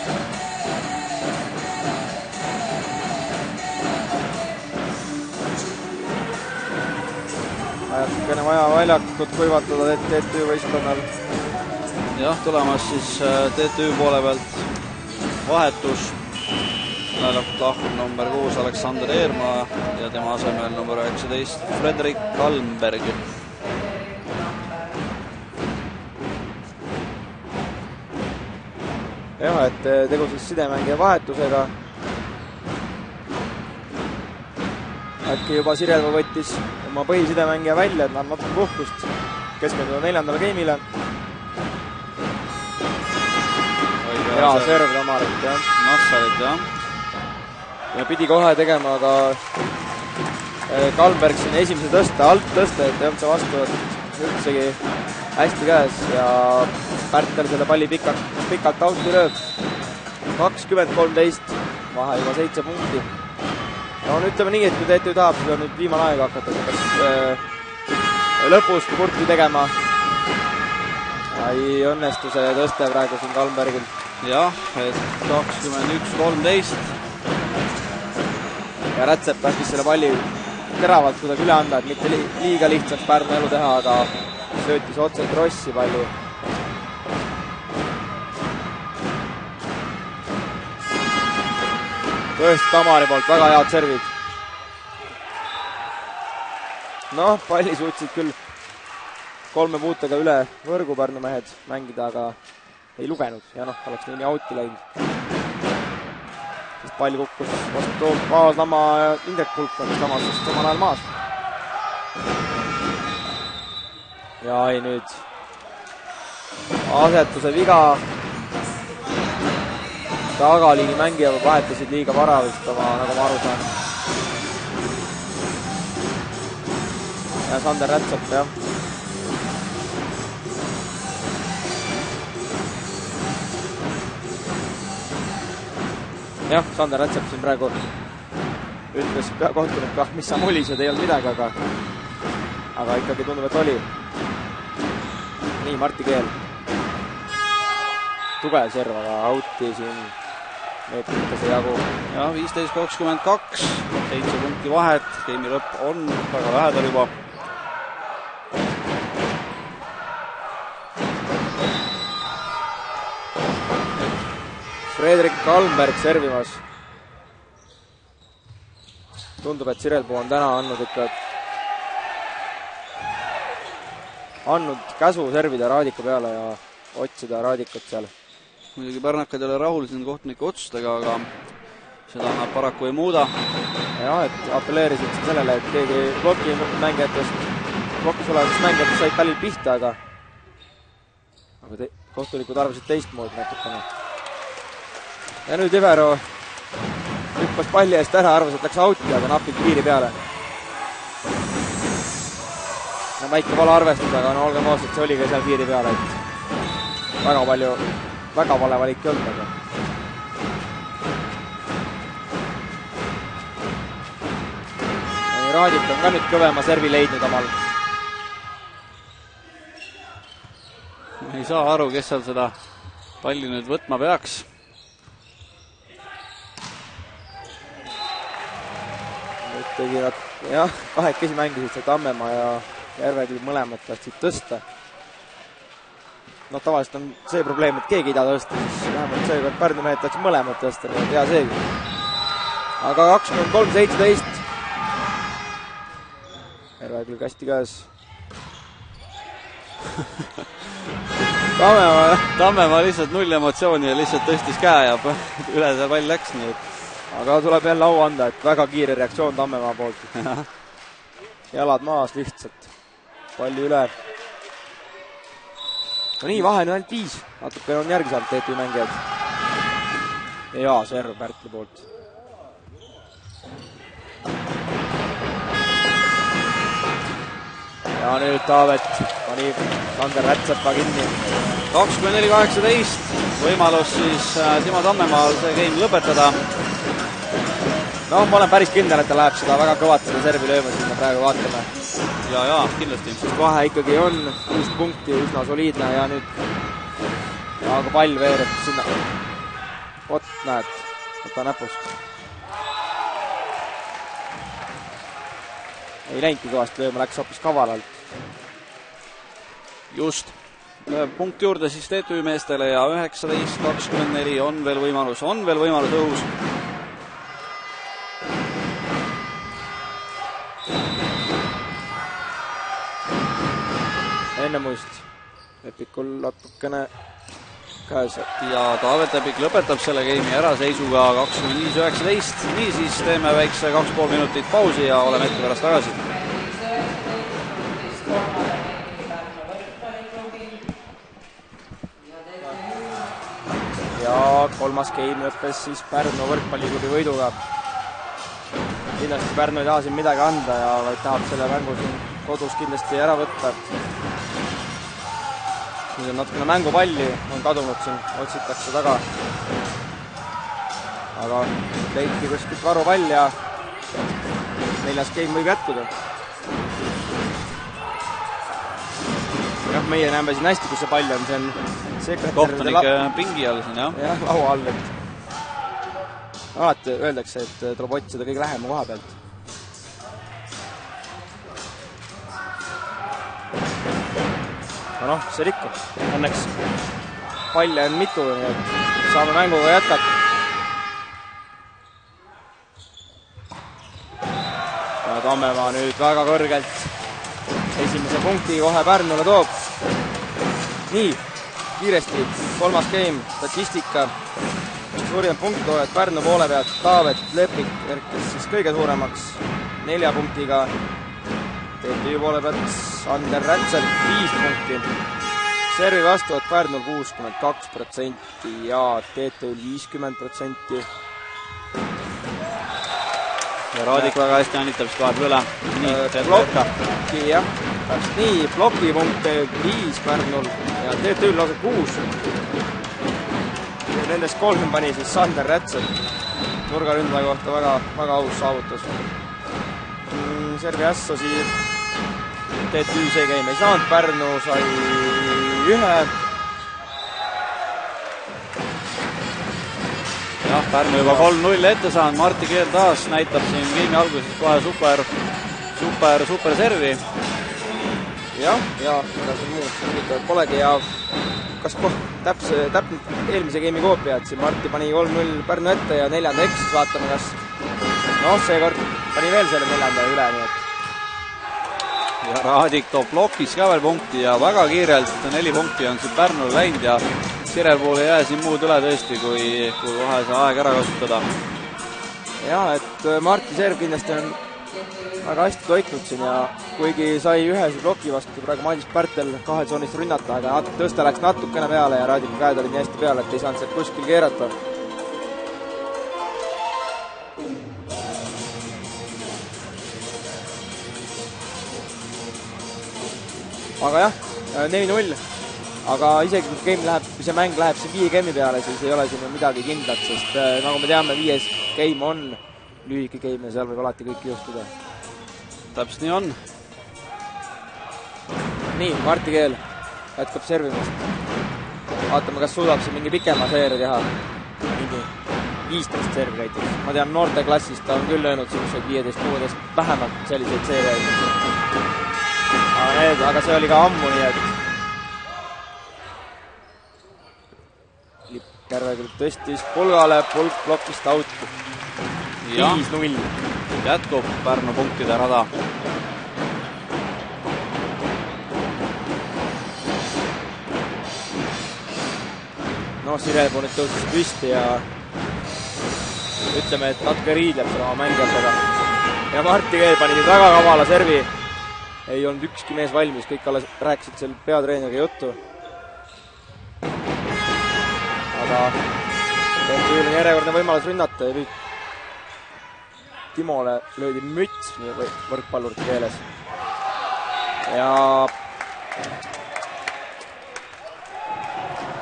Natukene vaja väljakut kuivatada TTÜ võistkonnal. Jah, tulemas siis TTÜ poole pealt vahetus. Väljakult lahkub number 6 Aleksander Eermaa ja tema asemel number 19 Fredrik Kalmberg. Jah, et tegu siis sidemängija vahetusega. Äkki juba Sirelva võttis oma põhisidemängija välja, et nad natuke puhkust keskenduda 4. game'ile. Hea serv Tamarit, jah. Nassarit, jah. Ja pidi kohe tegema, aga Kalmberg siin esimese tõste, alt tõste, et ei olnud see vastu üldsegi hästi käes ja Pärtel selle palli pikalt auti lööb. 20-13, vahe juba 7 punkti. No ütleme nii, et kui TTÜ tahab, siis on nüüd viimane aeg hakata lõpus kurti tegema. Ei õnnestu see tõste praegu siin Kalmbergil. Jah, et 21-13. Ja Rätsep päästis selle palli teravalt kuidagi üle anda, et mitte liiga lihtsaks Pärnu elu teha, aga söötis otse Krossi palli. Tõesti Tamari poolt väga head servid. Noh, palli suutsid küll 3 puutega üle võrgu Pärnu mehed mängida, aga ei lugenud ja noh, oleks nii outi läinud. Sest pall kukkus vastu Kaaslama ja Indrek Pulk on samal ajal maas. Ja ei nüüd asetuse viga. Tagaliini mängija vahetasid liiga vara vist oma, nagu ma aru saan. Ja Sander Rätsep, jah. Jah, Sander Rätsep siin praegu ütles peakohtunud kah, mis sa mulised, ei olnud midagi, aga ikkagi tundub, et oli. Nii, Martti Keel. Tugev serv, aga outi siin meetrites ei jagu. Ja 15-22, 7 punkti vahet, game'i lõpp on väga lähedal juba. Fredrik Kalmberg servimas. Tundub, et Sirelpuu on täna andnud käsu servida Raadiku peale ja otsida Raadikut seal. Muidugi pärnakad ei ole rahul siin kohtunike otsustega, aga seda nad paraku ei muuda. Ja, et apelleerisid sellele, et keegi blokis olevatest mängijatest said pallil pihta, aga kohtunikud arvasid teistmoodi natukene. Ja nüüd Ivero hüppas palli eest ära, arvas, et läks outi, aga napilt piiri peale. No väike vale arvestada, aga no olgem ausad, see oli ka seal piiri peale, et väga vale valik ei olnud. Raadik on ka nüüd kõvema servi leidnud omal. Ei saa aru, kes seal seda palli nüüd võtma peaks. Tegi nad, jah, kahekesi mängisid see Tammemaa ja Järveküll mõlemad tahtsid tõsta. No tavaliselt on see probleem, et keegi ei taha tõsta, siis vähemalt seekord Pärnu mehed tahaks mõlemad tõsta, nii et hea seegi. Aga 23-17. Järveküll kasti käes. Tammemaa lihtsalt null emotsiooni ja lihtsalt tõstis käe ja üle see pall läks, nii et aga tuleb jälle au anda, et väga kiire reaktsioon Tammemaa poolt. Jalad maas lihtsalt. Palli üle. No nii, vahe on ainult 5. Natuke on järgi saanud TTÜ mängijad. Ja serv Pärtli poolt. Ja nüüd Taavet pani Sander Rätsepa kinni. 24-18. Võimalus siis Timo Tammemaal see game lõpetada. noh, ma olen päris kindel, et ta läheb seda väga kõvat seda servi lööma, siis me praegu vaatame. Ja, kindlasti. Sest vahe ikkagi on 6 punkti, üsna soliidne ja nüüd aga pall veereb sinna. Vot, näed, võta näpust. Ei läinudki kõvasti lööma, läks hoopis kavalalt. Just. Punkt juurde siis TTÜ meestele ja 19-24 on veel võimalus õhus. Enne muist Epikul natukene käes. Ja Taavet Epik lõpetab selle game'i ära seisuga 25-19. Nii siis teeme väikse 2,5 minutit pausi ja oleme hetke pärast tagasi. Ja kolmas game lõppes siis Pärnu võrkpalliklubi võiduga. Kindlasti Pärnu ei taha siin midagi anda ja vaid tahab selle mängu siin kodus kindlasti ära võtta. Nüüd on natukene mängupalli, on kadunud siin, otsitakse taga. Aga leiti kuskilt varupall ja 4. game võib jätkuda. Jah, meie näeme siin hästi, kus see pall on, see on kohtunike pingi all siin, jah? Jah, laua all, et alati öeldakse, et tuleb otsida kõige lähema koha pealt. Aga noh, see rikku. Õnneks palle on mitu, nii et saame mänguga jätkata. Ja Tammemaa nüüd väga kõrgelt esimese punkti kohe Pärnule toob. Nii, kiiresti, 3. game, statistika. Suurim punkt oled Pärnu poole pealt, Taavet Lepik erkes siis kõige suuremaks 4 punktiga. TTÜ poole pealt Sander Rätsel 5 punkti. Servi vastuvad Pärnul 62% ja TTÜ 50%. Ja Raadik väga hästi annitab siis vahepeal üle. Blokki, jah. Täpselt nii, plokipunkte 5 Pärnul ja TTÜ-l lausa 6. Nendest 3 pani siis Sander Rätsel. Nurgaründaja kohta väga aus saavutus. Servi Assosi TTÜ see game ei saanud, Pärnu sai 1. Jah, Pärnu juba 3-0 ette saanud, Martti Keel taas näitab siin game'i alguses kohe super servi. Jah, ja mida siin muud huvitavat polegi ja kas täpselt eelmise game'i koopia, et siin Martti pani 3-0 Pärnu ette ja 4. eksis, vaatame kas seekord pani veel selle 4. üle, nii et ja Raadik toob blokis ka veel punkti ja väga kiirelt 4 punkti on siin Pärnul läinud ja Sirel pool ei jää siin muud üle tõesti, kui kohe see aeg ära kasutada. Jah, et Martti serv kindlasti on väga hästi toitnud siin ja kuigi sai ühe bloki vastu praegu Madis Pärtel 2 tsoonist rünnata, aga tõste läks natukene peale ja Raadiku käed olid nii hästi peale, et ei saanud sealt kuskil keerata. Aga jah, 4-0, aga isegi kui see mäng läheb siin 5 game'i peale, siis ei ole siin midagi kindlat, sest nagu me teame, 5. game on lühike game ja seal võib alati kõik juhtuda. Täpselt nii on. Nii, Martti Keel jätkab servimist. Vaatame, kas suudab siin mingi pikema seeri teha. Mingi 15 servi näiteks. Ma tean, noorte klassist ta on küll löönud selliseid 15-16 vähemalt selliseid seeriaid. Aga see oli ka ammu, nii et Lippjärve küll tõstis pulgale, pulk blokkist out. 5-0. Jätkub Pärnu punktide rada. No Sirel nüüd tõusis püsti ja ütleme, et natuke riidleb selle oma mängijatega. Ja Martti Keel pani nüüd väga kavala servi. Ei olnud ükski mees valmis, kõik alles rääkisid seal peatreeneriga juttu. Aga TTÜ-l on järjekordne võimalus rünnata ja nüüd Timole löödi müts võrkpallurite keeles. Ja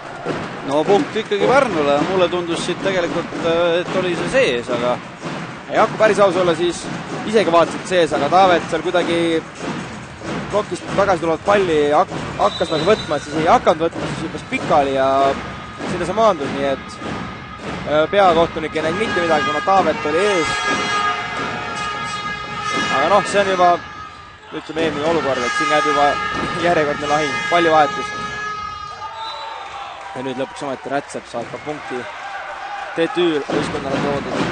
no punkt ikkagi Pärnule, mulle tundus siit tegelikult, et oli see sees, aga ei hakka päris aus olla, siis isegi vaatasid sees, aga Taavet seal kuidagi plokist tagasi tulevat palli hakkas nagu võtma, et siis ei hakanud võtma, siis hüppas pikali ja sinna see maandus, nii et peakohtunik ei näinud mitte midagi, kuna Taavet oli ees. Aga noh, see on juba, ütleme eelmine olukord, et siin käib juba järjekordne lahing, palju vahetust. Ja nüüd lõpuks ometi Rätsep saab ka punkti TTÜ võistkonnale toodud.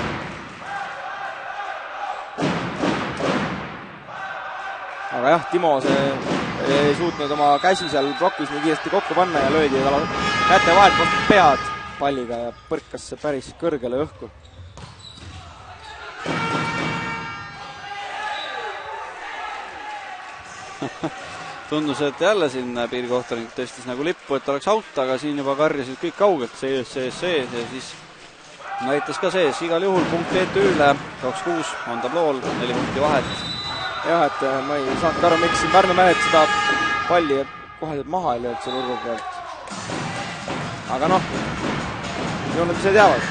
Aga jah, Timo ei suutnud oma käsi seal plokis nii kiiresti kokku panna ja löödi tal käte vahelt vastu pead palliga ja põrkas see päris kõrgele õhku. Tundus, et jälle siin piirikohtunik tõstis nagu lippu, et oleks out, aga siin juba karjasid kõik kaugelt sees ja siis näitas ka sees. Igal juhul punkt TTÜ-le, 2-6 on tablool, 4 punkti vahet. Jah, et ma ei saanud aru, miks siin Pärnu mehed seda palli koheselt maha ei lööd selle urvu pealt. Aga noh, nad ise teavad.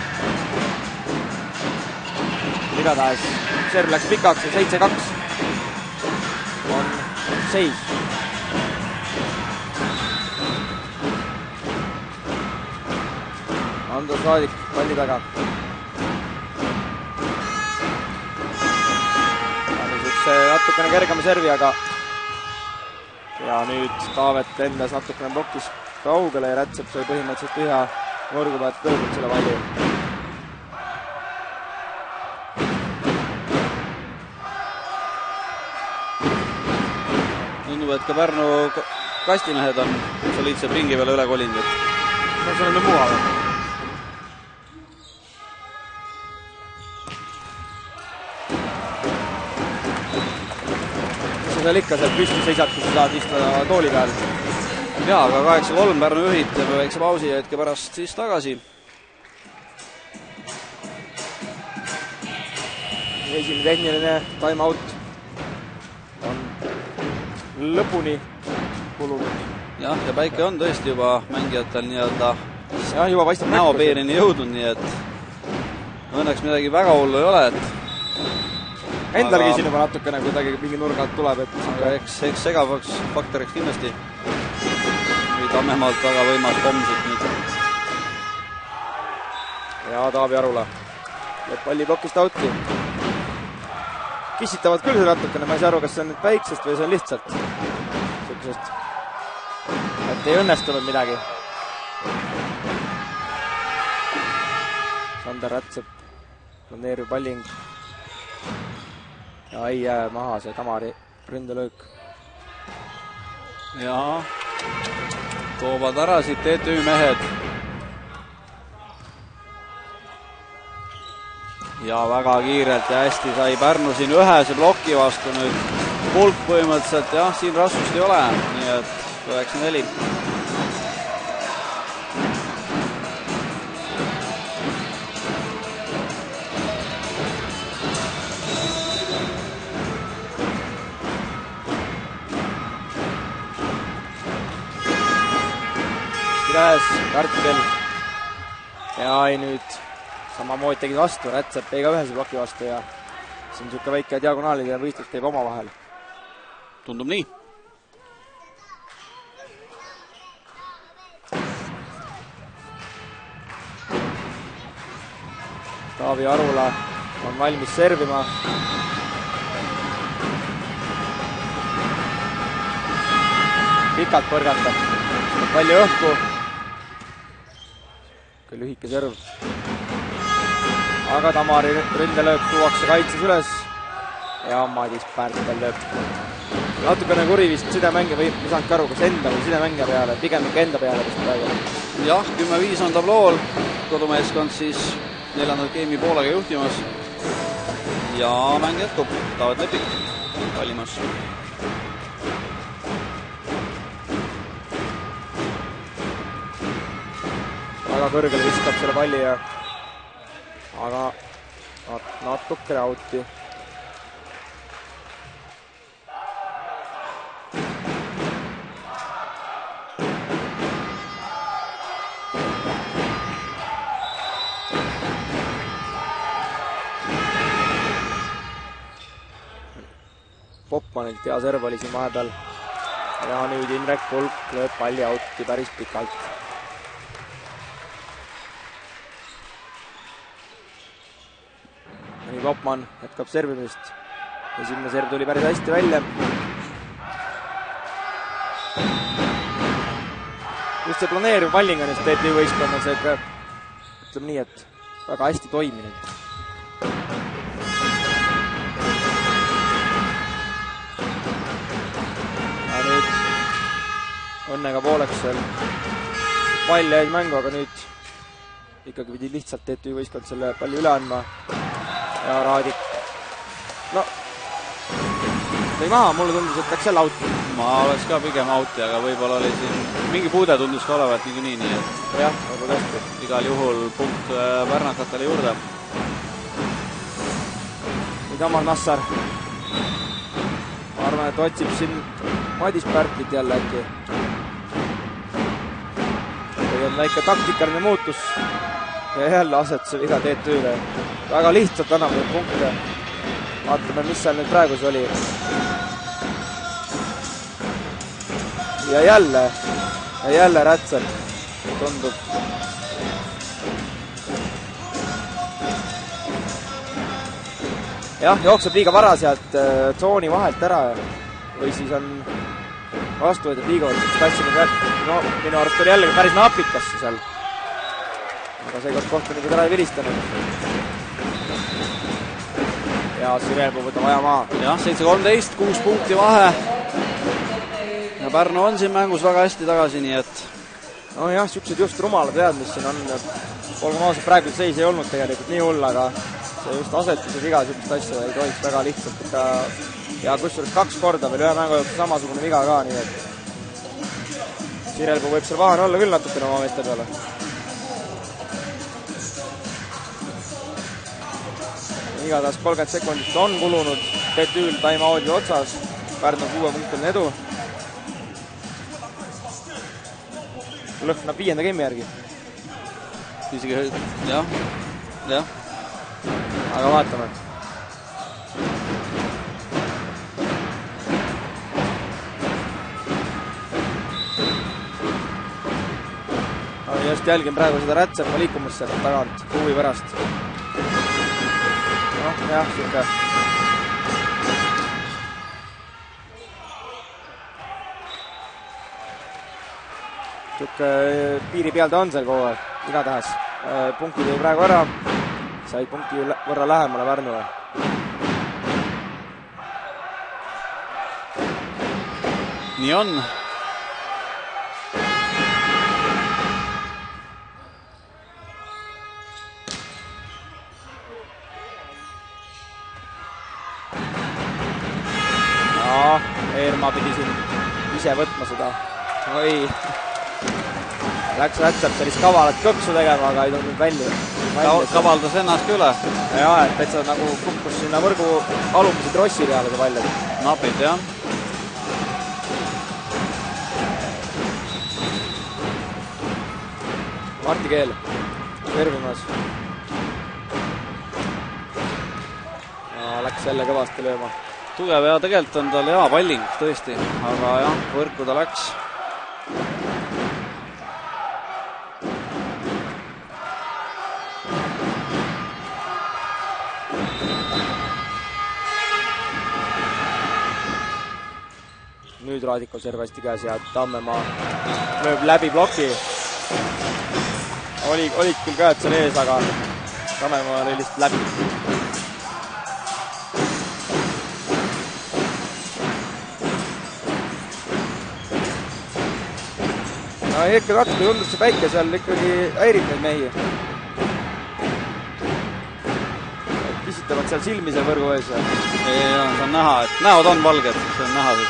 Igatahes, serv läks pikaks ja 7-2 on seis. Andrus Raadik palli taga. Natukene kergema servi, aga ja nüüd Taavet lendas natukene plokis kaugele ja Rätsep sai põhimõtteliselt ühe võrgu pealt kõrgult selle palli. Tundub, et ka Pärnu kastimehed on soliidselt ringi peale üle kolinud. No see on nüüd mugav. Seal ikka sealt püsti seisad, kui sa saad istuda tooli peal. Jaa, aga 8-3 Pärnu juhid teeb väikse pausi ja hetke pärast siis tagasi. Esimene tehniline time-out on lõpuni kulunud. Jah, ja päike on tõesti juba mängijatel nii-öelda juba paistab näopeerini jõudnud, nii et õnneks midagi väga hullu ei ole, et endalgi siin juba natukene kuidagi mingi nurgalt tuleb, et aga eks segavaks faktoriks kindlasti. Või Tammemaalt väga võimas pomsut nüüd. Ja Taavi Arula lööb palli plokist out'i. Kissitavad küll see natukene, ma ei saa aru, kas see on nüüd päiksest või see on lihtsalt sellisest, et ei õnnestunud midagi. Sander Rätsep planeerib palling. Ja ei jää maha see Tamari ründelöök. Ja toovad ära siit TTÜ mehed. Ja väga kiirelt ja hästi sai Pärnu siin ühese ploki vastu nüüd pulk põhimõtteliselt. Jah, siin raskust ei ole, nii et 9-4. Käes, Kartkel ja ei nüüd samamoodi tegid vastu, Rätsep ei ka ühese ploki vastu ja see on niisugune väike diagonaalide võistlus teeb oma vahel. Tundub nii. Taavi Arula on valmis servima. Pikalt põrgatab, palju õhku. Lühike serv. Aga Tamari ründelööp tuuakse kaitses üles ja Madis Pärtel lööb. Natukene kuri vist sidemängija või ei saanud aru, kas enda või sidemängija peale, pigem ikka enda peale vist praegu. Jah, 10-5 on tablool, kodumeeskond siis 4. geimi poolega juhtimas ja mäng jätkub, Taavet Lepik valimas. Väga kõrgele viskab selle palli ja aga natukene out'i. Vopmanilt, hea serv oli siin vahepeal. Ja nüüd Indrek Pulk lööb palli auti päris pikalt. Ja nüüd Vopman jätkab servimist. Esimene serv tuli päris hästi välja. Just see planeeriv palling on just TTÜ võistkonnas, ütleme nii, et väga hästi toiminud. Ja nüüd õnnega pooleks seal pall jäid mängu, aga nüüd ikkagi pidi lihtsalt TTÜ võistkond selle palli üle andma. Ja Raadik, no tõi maha, mulle tundus, et läks jälle auti. Ma oleks ka pigem auti, aga võib-olla oli siin mingi puude tundus ka olevat nii, et jah, võib-olla hästi. Igal juhul punkt Pärnakatele juurde. Nüüd Amal Nassar. Ma arvan, et otsib siin Madis Pärtlit jälle äkki. Või on väike taktikaline muutus. Ja jälle asetuse viga TTÜ-le. Väga lihtsalt annab need punkte. Vaatame, mis seal nüüd praegu see oli. Ja jälle Rätsel tundub. Jah, jookseb liiga vara sealt tsooni vahelt ära või siis on vastuvõetud liiga no, minu arust oli jällegi päris napikasse seal. Aga seekord kohtunikud ära ei vilistanud. Ja Sirelpuu võtab aja maa. Jah, 7-13, 6 punkti vahe. Ja Pärnu on siin mängus väga hästi tagasi, nii et no jah, siuksed just rumalad vead, mis siin on. Olgem ausalt, praegu seis ei olnud tegelikult nii hull, aga see just asetuse viga, siukest asja ei tohiks väga lihtsalt ikka. Ja kusjuures 2 korda veel ühe mängu jooksul samasugune viga ka, nii et Sirelpuu võib seal vahane olla küll natukene oma meeste peale. Igatahes 30 sekundit on kulunud TTÜ-l time-out'i otsas. Pärnu 6-punktiline edu. Lõhnab 5. game'i järgi. Isegi, jah. Aga vaatame. Just jälgin praegu seda Rätsepa liikumust sealt tagant huvi pärast. Noh, jah, siuke. Siuke piiri peal ta on seal kogu aeg, igatahes. Punkti tõi praegu ära, sai punkti võrra lähemale Pärnule. Nii on. Eermaa pidi siin ise võtma seda. Oi. Läks Rätsep sellist kavalat kõksu tegema, aga ei tulnud välja. Kavaldas ennast ka üle. Jaa, et täitsa nagu kukkus sinna võrgu alumise trossi peale see pall. Napid, jah. Marti Keel servimas. Läks jälle kõvasti lööma. Tugev ja tegelikult on tal hea palling, tõesti. Aga jah, võrku ta läks. Nüüd Raadiko serv hästi käes ja Tammemaa lööb läbi ploki. Olid küll käed seal ees, aga Tammemaa oli lihtsalt läbi. No ikka natuke tundub see päike seal ikkagi häirib neid mehi. Kisitavad seal silmi seal võrgu ees. Ei, see on näha, et näod on valged, see on näha.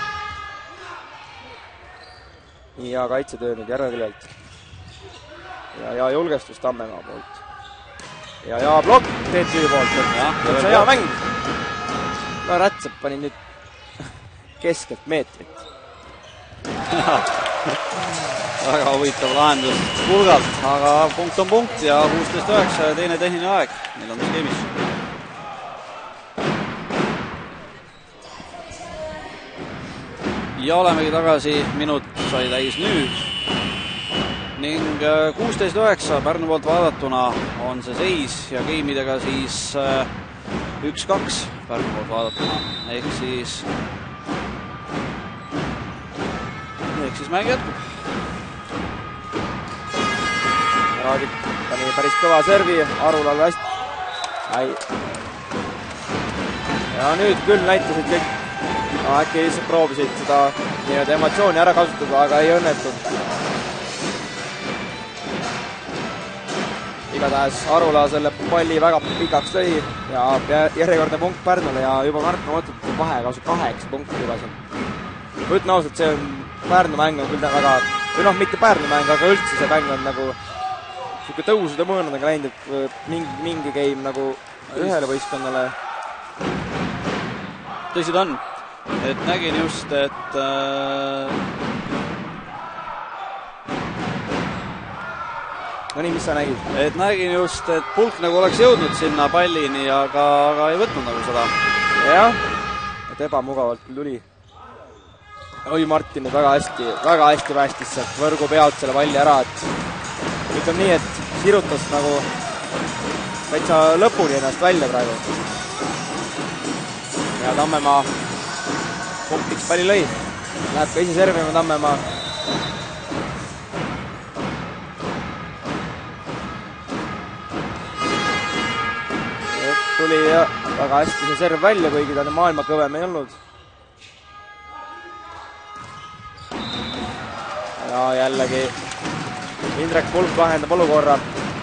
Nii hea kaitsetöö nüüd Järveküljelt. Ja julgestus Tammemaa poolt. Ja blokk TTÜ poolt. See hea mäng. No Rätsep pani nüüd keskelt meetrit. Väga huvitav lahendus pulgalt, aga punkt on punkt ja 16-9 ja teine tehniline aeg. Meil on skeemis. ja olemegi tagasi, minut sai täis nüüd ning 16-9 Pärnu poolt vaadatuna on see seis ja geimidega siis 1-2 Pärnu poolt vaadatuna ehk siis mäng jätkub. Raadik pani päris kõva servi, Arulal hästi. Ja nüüd küll näitasid kõik, äkki lihtsalt proovisid seda nii-öelda emotsiooni ära kasutada, aga ei õnnetud. Igatahes Arula selle palli väga pikaks lõi ja järjekordne punkt Pärnule ja juba märkamata vahe kasu 8 punkti juba siin. Ütlen ausalt, see on Pärnu mäng on küll väga, või noh, mitte Pärnu mäng, aga üldse see mäng on nagu siuke tõusude mõõnadega läinud, et mingi game nagu ühele võistkonnale. Tõsi ta on, et nägin just, et no nii, mis sa nägid? Et nägin just, et Pulk nagu oleks jõudnud sinna pallini, aga ei võtnud nagu seda. Jah, et ebamugavalt küll tuli. Oi, Martin nüüd väga hästi päästis sealt võrgu pealt selle palli ära, et ütleme nii, et sirutas nagu täitsa lõpuni ennast välja praegu. Ja Tammemaa punktiks palli lõi. Läheb ka ise servima Tammemaa. Tuli väga hästi see serv välja, kuigi ta maailma kõvem ei olnud. Ja jällegi Indrek Pulk lahendab olukorra.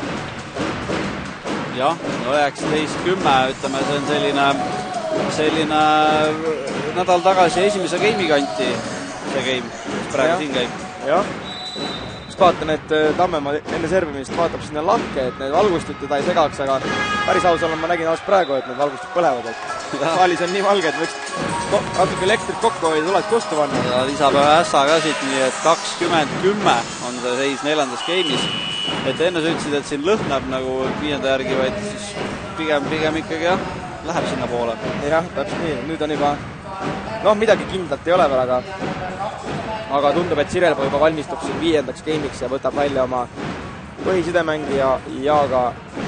Jah, 19-10, ütleme, see on selline nädal tagasi esimese game'i kanti see game, mis praegu siin käib. Jah, just vaatan, et Tammemaa enne servimist vaatab sinna lahke, et need valgustid teda ei segaks, aga päris aus olen, ma nägin alles praegu, et need valgustid põlevad, et saalis on nii valge, et võiks natuke elektrit kokku hoida, tuleks kustu panna. Ja lisab ühe ässa ka siit, nii et 20-10 on see seis 4. game'is. Et enne sa ütlesid, et siin lõhnab nagu 5. järgi, vaid siis pigem ikkagi jah, läheb sinna poole. Jah, täpselt nii, nüüd on juba noh, midagi kindlat ei ole veel, aga tundub, et Sirelpuu juba valmistub siin 5. game'iks ja võtab välja oma põhisidemängija ja ka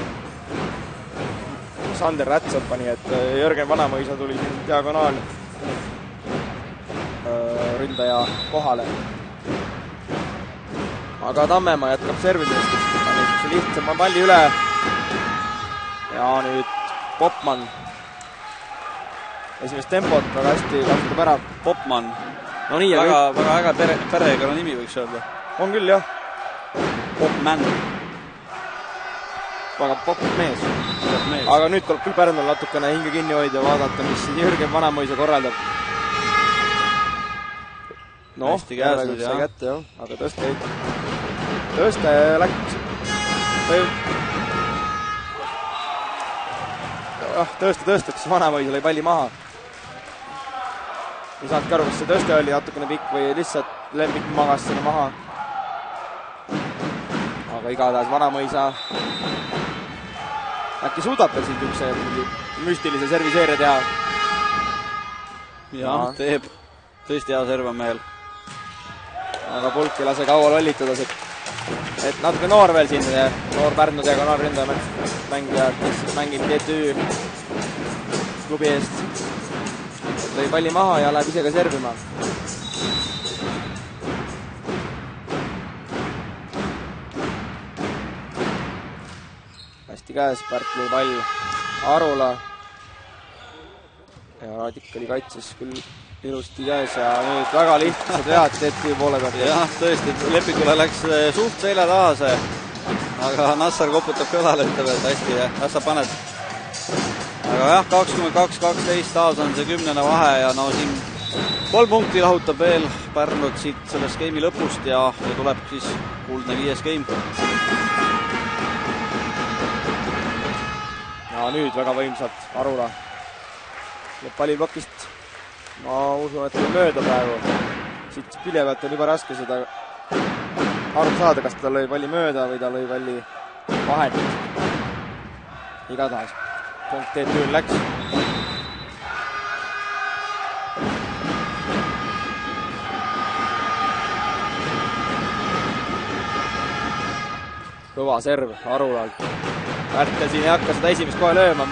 Sander Rätsopa, nii et Jörgen Vanamõisa tuli siin diagonaal ründaja kohale. Aga Tammemaa jätkab servimist, see lihtsam palli üle ja nüüd Popman esimest tempot väga hästi kasutab ära. Popman, no nii, väga äge perekonna nimi võiks öelda. On küll jah. Popman. Väga popid mees. Aga nüüd tuleb küll Pärnul natukene hinge kinni hoida ja vaadata, mis Jürgen Vanamõisa korraldab. Noh, järelikult sai kätte jah, aga tõste läks. Tõstaks Vanamõisa lõi palli maha. Ei saanudki aru, kas see tõste oli natukene pikk või lihtsalt Lembik magas selle maha. Aga igatahes Vanamõisa äkki suudab veel siin üks müstilise serviseeria teha. Jah, teeb. Tõesti hea serv on mehel. Aga Pulk ei lase kaua lollitada, et natuke noor veel siin, noor Pärnu diagonaalründaja mängija, kes siis mängib GTÜ klubi eest. Lõi palli maha ja läheb ise ka servima. Hästi käes, Pärt lõi pall Arula ja Raadik oli kaitses küll ilusti käes ja nüüd väga lihtsad vead TTÜ poole pealt. Jah, tõesti, Lepikule läks suht selja taha see, aga Nassar koputab kõlale, ütleb, et hästi, ässa paned. Aga jah, 22-12 taas on see 10. vahe ja no siin 3 punkti lahutab veel Pärnut siit sellest game'i lõpust ja tuleb siis kuldne 5. game. Ja nüüd väga võimsalt Arula lõpp palliplokist. Ma usun, et mööda praegu. Siit külje pealt on juba raske seda aru saada, kas ta lõi palli mööda või ta lõi palli vahelt. Igatahes. Punkt TTÜ läks. kõva serv Arulalt. Pärtel siin ei hakka seda esimest kohe lööma,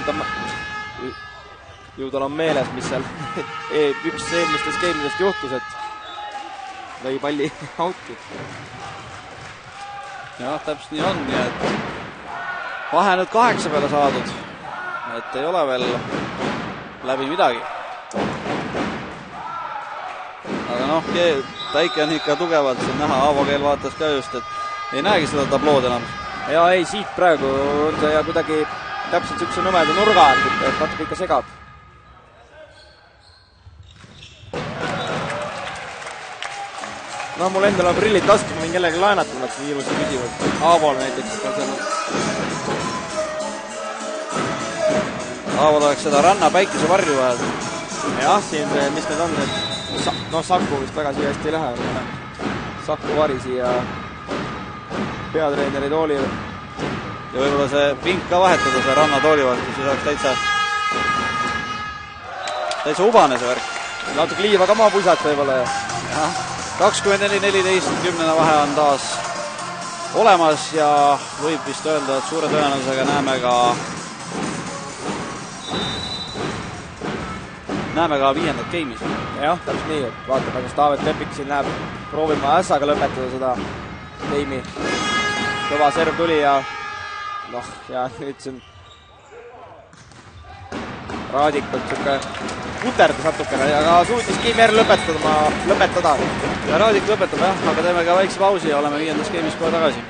ju tal on meeles, mis seal üks eelmistes geimidest juhtus, et lõi palli out'i. Jah, täpselt nii on, nii et vahe nüüd 8 peale saadud, et ei ole veel läbi midagi. Aga noh, Päike on ikka tugevalt siin näha, Aavo Keel vaatas ka just, et ei näegi seda tablood enam. Ja ei, siit praegu on see ja kuidagi täpselt sükse nõmeda nurga, et natuke ikka segab. Mul endal on prillid taskus, ma võin kellegi laenata, ma läksin ilusi küsivad. Aavol näiteks. Aavol oleks seda ranna päikese varju vahel. Jah, siin, mis need on, et Saku vist väga siia hästi ei lähe. Saku vari siia peatreeneri tooli. Ja võib-olla see pink ka vahetada, see ranna tooli vahel, siis oleks täitsa ubane see värk. Natuke liiva ka maapusat võib-olla. Jah. 24-14, 10 vahe on taas olemas ja võib vist öelda, et suure tõenäosusega näeme ka viiendat geimis. Jah, täpselt nii, et vaatame, kas Taavet Lepik siin läheb proovima ässaga lõpetada seda geimi. Kõva serv tuli ja ja nüüd siin Raadikult siuke kuterdas natukene, aga suutis geimi järgi lõpetada. Ja Raadik lõpetab jah, aga teeme ka väikse pausi ja oleme viiendas geimis kohe tagasi.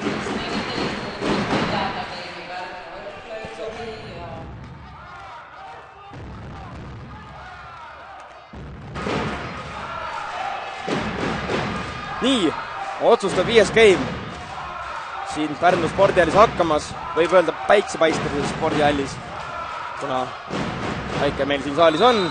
Nii, otsustab 5. geim. Siin Pärnu spordihallis hakkamas, võib öelda päiksepaistev spordihallis, kuna päike meil siin saalis on.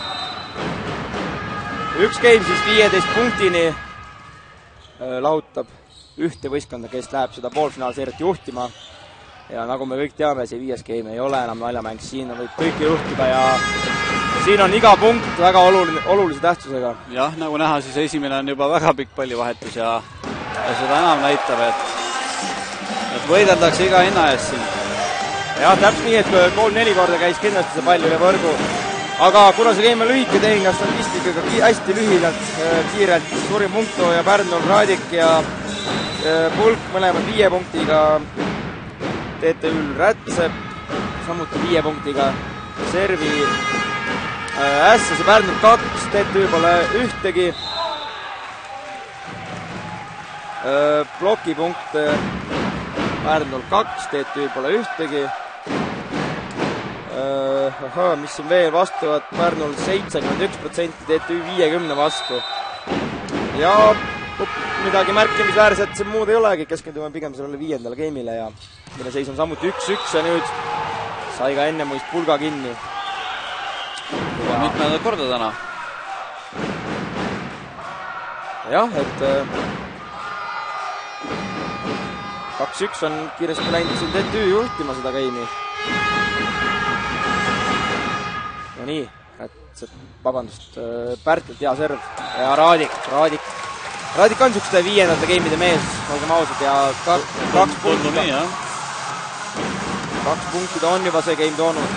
1 geim siis 15 punktini lahutab ühte võistkonda, kes läheb seda poolfinaalseeriat juhtima. Ja nagu me kõik teame, see 5. geim ei ole enam naljamäng, siin võib kõike juhtuda ja siin on iga punkt väga olulise tähtsusega. Jah, nagu näha, siis esimene on juba väga pikk pallivahetus ja seda enam näitab, et võideldakse iga hinna eest siin. Jah, täpselt nii, et 3-4 korda käis kindlasti see pall üle võrgu. Aga kuna see game on lühike tehinga statistikaga hästi lühidalt, kiirelt suurim punkttooja Pärnul Raadik ja Pulk mõlemad 5 punktiga, TTÜ-l Rätsep samuti 5 punktiga, servi Ässase Pärnul 2, TTÜ pole ühtegi, plokipunkt Pärnul 2, TTÜ pole ühtegi. Mis siin veel vastu, et Pärnul 71%, TTÜ 50 vastu. Ja midagi märkimisväärset see muud ei olegi, keskendume pigem sellele 5. geimile ja mille seis on samuti 1-1 ja nüüd sai ka enne muist pulga kinni. Ja mitmendat korda täna? Jah, et 2-1 on kiiresti läinud siin TTÜ juhtima seda geimi. No nii, Pärtelt hea serv ja Raadik on siukeste 5. geimide mees, olgem ausad, ja 2 punkti ta on juba see geim toonud.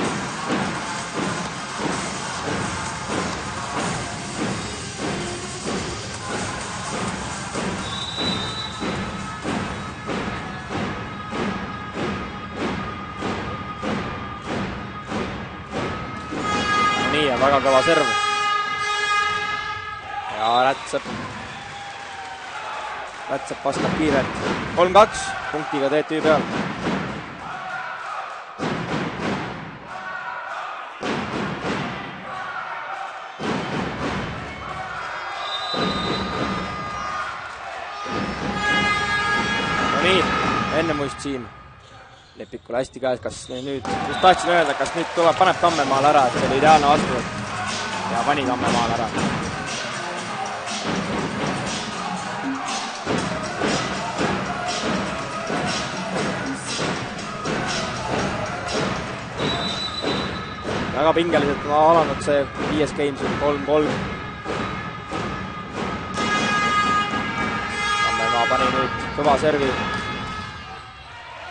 Nii, ja väga kõva serv. Ja Rätsep vastab kiirelt. 3-2 punktiga TTÜ peal. No nii, enne muist siin Lepikule hästi käes, kas nüüd, just tahtsin öelda, kas nüüd tuleb, paneb Tammemaal ära, et see oli ideaalne vastu ja pani Tammemaal ära. Väga pingeliselt on alanud see 5. game siin 3-3. Tammemaa pani nüüd kõva servi.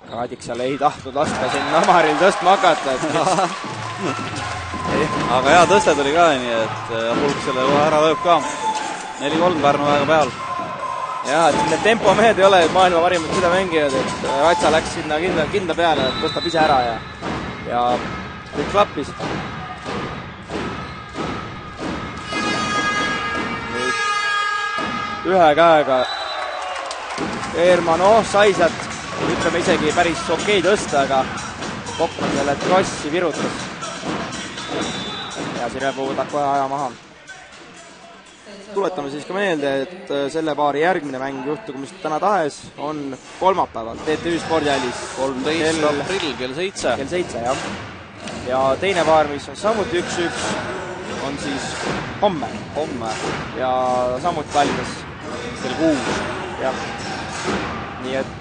Raadik seal ei tahtnud lasta siin Namaril tõstma hakata, et aga hea tõste tuli ka, nii et Pulk selle kohe ära lööb ka. 4-3 Pärnu aega peal. jah, et need tempomehed ei ole maailma parimad seda mängijad, et Ratsa läks sinna kindla peale, et tõstab ise ära ja kõik klappis. nüüd ühe käega Eermann, sai sealt, ütleme isegi päris okei tõsta, aga Kopman selle krossi virutas. Ja Sirepuu võtab kohe aja maha. Tuletame siis ka meelde, et selle paari järgmine mäng juhtukumist täna tahes on kolmapäeval TTÜ spordihallis 13. aprill kell 7. Kell 7, jah. Ja teine paar, mis on samuti 1-1, on siis homme. Ja samuti Tallinnas kell 6. jah. Nii et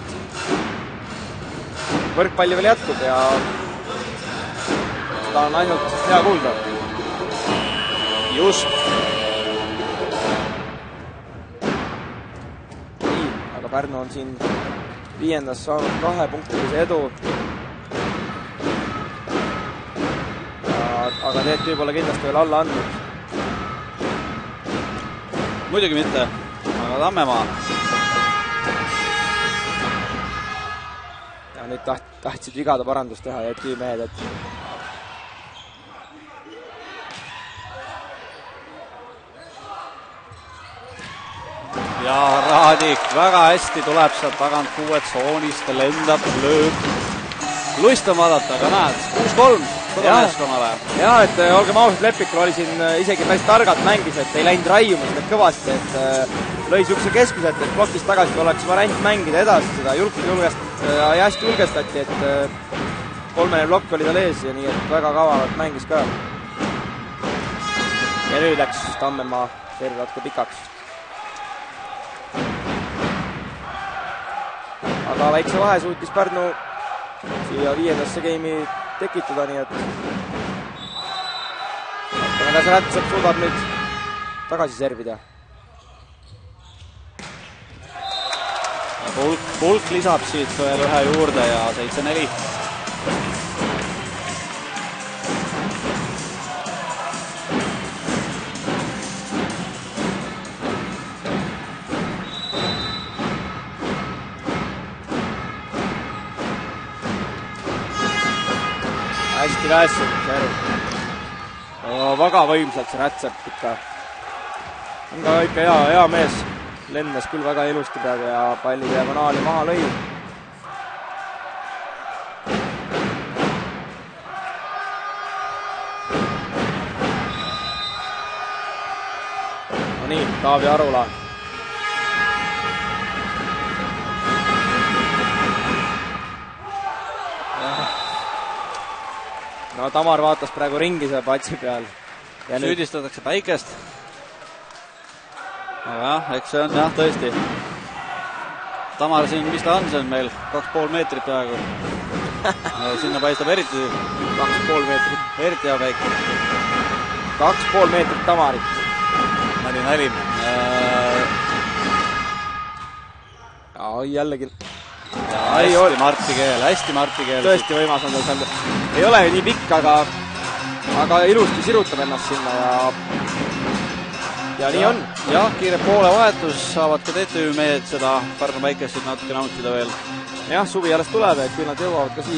võrkpalli veel jätkub ja seda on ainult hea kuulda. Just. Nii, aga Pärnu on siin 5. saanud 2-punktilise edu. Aga TTÜ pole kindlasti veel alla andnud. Muidugi mitte, aga Tammemaa. Ja nüüd tahtsid vigada parandust teha ja TTÜ mehed, et ja Raadik väga hästi tuleb sealt tagant 6 tsoonist, lendab, lööb. Lust on vaadata, aga näed, 6-3 kodumeeskonnale. jah, et olgem ausad, Lepikul oli siin isegi päris targalt mängis, et ei läinud raiuma seda kõvasti, et lõi niisuguse keskuselt, et plokist tagasi oleks variant mängida edasi seda ja hästi julgestati, et kolmene plokk oli tal ees ja nii, et väga kavalalt mängis ka. Ja nüüd läks Tammemaa serv natuke pikaks. Aga väikse vahe suutis Pärnu siia 5. geimi tekitada, nii et kas Rätsep suudab nüüd tagasi servida. Pulk lisab siit veel ühe juurde ja 7-4. Hästi väesib serv. Väga võimsalt see Rätsep ikka. On ka ikka hea mees. Lendas küll väga ilusti praegu ja palli diagonaali maha lõi. No nii, Taavi Arula. No Tamar vaatas praegu ringi seal patsi peal. Süüdistatakse päikest. Aga jah, eks see on jah tõesti. Tamar siin, mis ta on, see on meil 2,5 meetrit peaaegu. Sinna paistab eriti 2,5 meetrit. Eriti hea päike. 2,5 meetrit Tamarit. Nali. Jällegi. Hästi Marti Keel. Tõesti võimas on ta seal. Ei ole nii pikk, aga ilusti sirutab ennast sinna ja nii on. Jah, kiire poole vahetus saavad ka TTÜ mehed seda Pärnu päikest natuke nautida veel. Jah, suvi alles tuleb, et küll nad jõuavad ka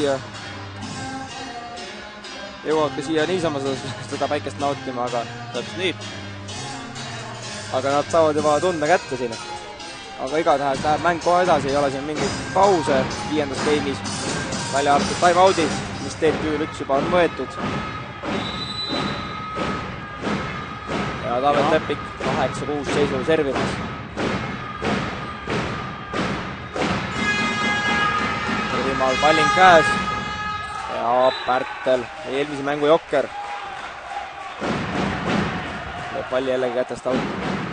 siia niisama seda päikest nautima, aga täpselt nii. Aga nad saavad juba tunde kätte siin. Aga igatahes läheb mäng kohe edasi, ei ole siin mingeid pause 5. geimis. Välja arvatud time-outid, mis TTÜ-l üks juba on võetud. Ja Taavet Lepik 8-6 seisul servimas. Rimal palling käes. Ja Pärtel, eelmise mängu jokker. Lööb palli jällegi kätest out.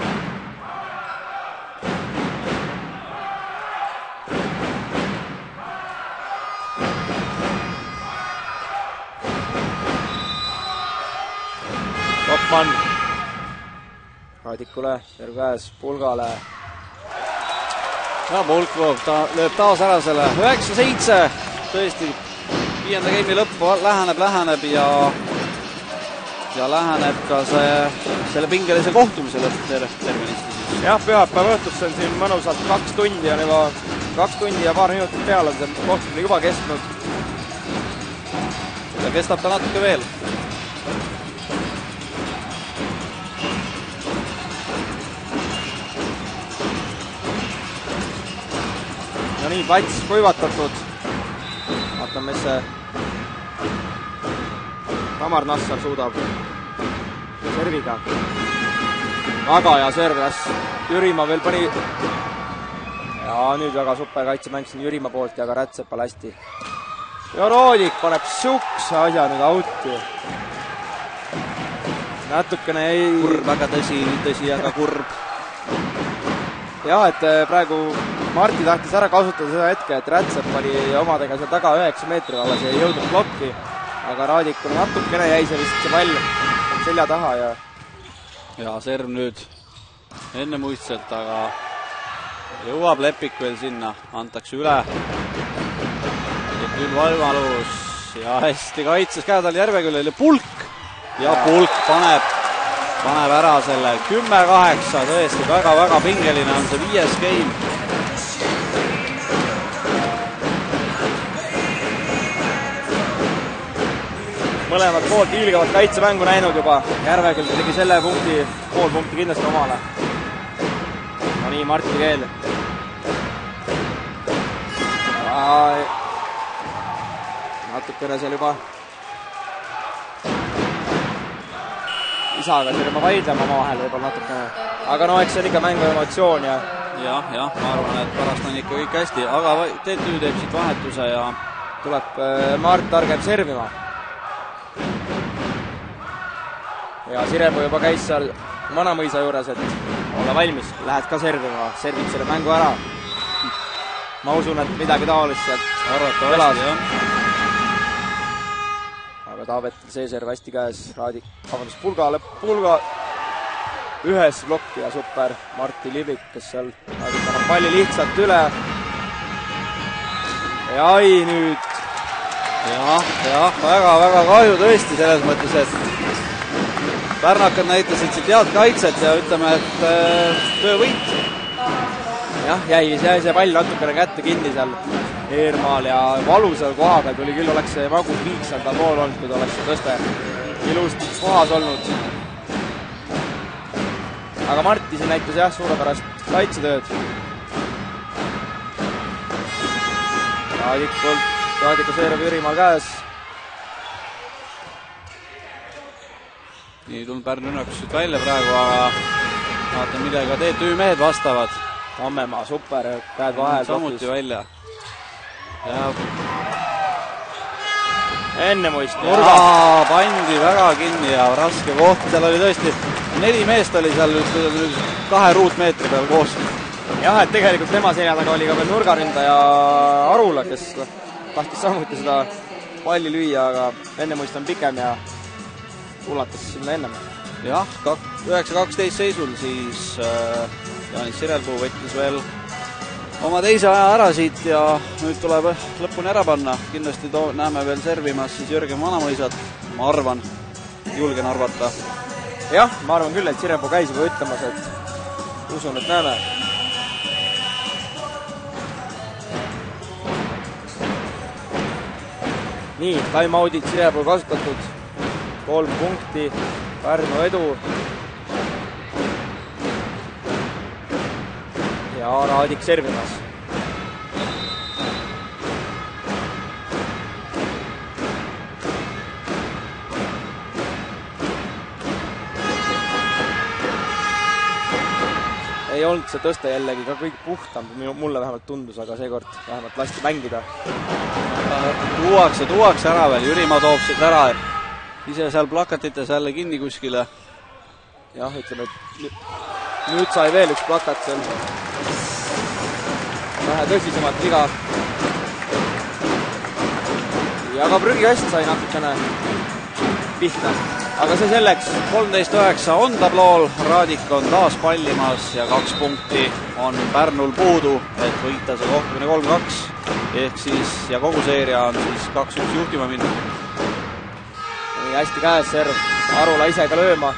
Kopman Raadikule, serv käes, Pulgale. Ja Pulk lööb taas ära selle 9-7 tõesti 5. game'i lõpp läheneb ja läheneb ka selle pingelise kohtumise lõpp tervenisti siis. Jah, pühapäeva õhtusse on siin mõnusalt 2 tundi on juba 2 tundi ja paar minutit peale on see kohtumine juba kestnud. Ja kestab ta natuke veel. No nii, plats kuivatatud. Vaatame, mis see Tamar Nassar suudab serviga. Väga hea serv, jah. Jürimaa veel pani. Ja nüüd väga super kaitsemäng siin Jürimaa poolt ja ka Rätsepal hästi. Ja Raadik paneb sukse asja nüüd auti. Natukene ei... Kurb, väga tõsi, aga kurb. Jah, et praegu Marti tahtis ära kasutada seda hetke, et Rätsep oli omadega seal taga 9 meetri vallas ja ei jõudnud blokki. Aga Raadikul natukene jäi see vist see pall selja taha ja serv nüüd enne muistselt, aga jõuab Lepik veel sinna, antakse üle. Ja küll võimalus ja hästi kaitses Käedal Järveküljel ja Pulk. Ja Pulk paneb ära selle 10-8, tõesti väga-väga pingeline on see 5. game. Mõlemad poolt hiilgavat kaitsemängu näinud juba. Järveküll tegi selle punkti, pool punkti kindlasti omale. No nii, Marti veel. Natukene seal juba isaga seal juba vaidlema omavahel võib-olla natukene. Aga no, eks see on ikka mängu emotsioon ja... Jah, ma arvan, et pärast on ikka kõik hästi. Aga TTÜ teeb siit vahetuse ja tuleb Mart Targem servima. Ja Sirepuu juba käis seal Vanamõisa juures, et olla valmis. Lähed ka servima, servib selle mängu ära. Ma usun, et midagi taolist sealt arvatavasti, jah. Aga Taavetil see serv hästi käes. Pulga ühes blokki ja super Marti Livik, kes seal paneb palli lihtsalt üle. Ja ai nüüd. Jah, väga-väga kahju tõesti selles mõttes, et Pärnakad näitasid siit head kaitset ja ütleme, et töövõit. Jah, jäi see pall natukene kätte kinni seal Eermaal ja valusal koha peal tuli küll, oleks see magus viik seal ta pool olnud, kui ta oleks see tõste ilusti kohas olnud. Aga Marti siin näitas jah suurepärast kaitsetööd. Raadiku seerab Jürimaal käes. Nii tulnud Pärnu rünnakusid välja praegu, aga vaatan, millega TTÜ mehed vastavad. Tammemaa, super, käed vahel. Samuti välja. Ja enne muist nurga. Pandi väga kinni ja raske koht. Seal oli tõesti 4 meest oli seal 2 ruutmeetri peal koos. Jah, et tegelikult tema selja taga oli ka veel nurgaründaja Arula, kes tahtis samuti seda palli lüüa, aga enne muist on pikem ja ulatas sinna ennem. Jah, 9-12 seisul siis Jaanis Sirelpuu võttis veel oma teise aja ära siit ja nüüd tuleb lõpuni ära panna. Kindlasti näeme veel servimas siis Jürgen Vanamõisat, ma arvan, julgen arvata. Jah, ma arvan küll, et Sirelpuu käis juba ütlemas, et usun, et näeme. Nii, time-audid Sirelpuu kasutatud. 3 punkti, Pärnu edu. Ja Raadik servimas. Ei olnud see tõste jällegi ka kõik puhtam, mulle vähemalt tundus, aga seekord vähemalt lasti mängida. Tuuakse ära veel, Jürimaa toob siit ära. Ise seal plakatites jälle kinni kuskile. Jah, ütleme, et nüüd sai veel üks plakat seal. Vähe tõsisemalt viga. Ja ka prügikast sai natukene pihta. aga see selleks. 13-9 on tablool, Raadik on taas pallimas ja 2 punkti on Pärnul puudu, et võita see kohtumine 3-2 ehk siis ja kogu seeria on siis 2-1 juhtima minna. Hästi käes serv, Arula ise ka lööma.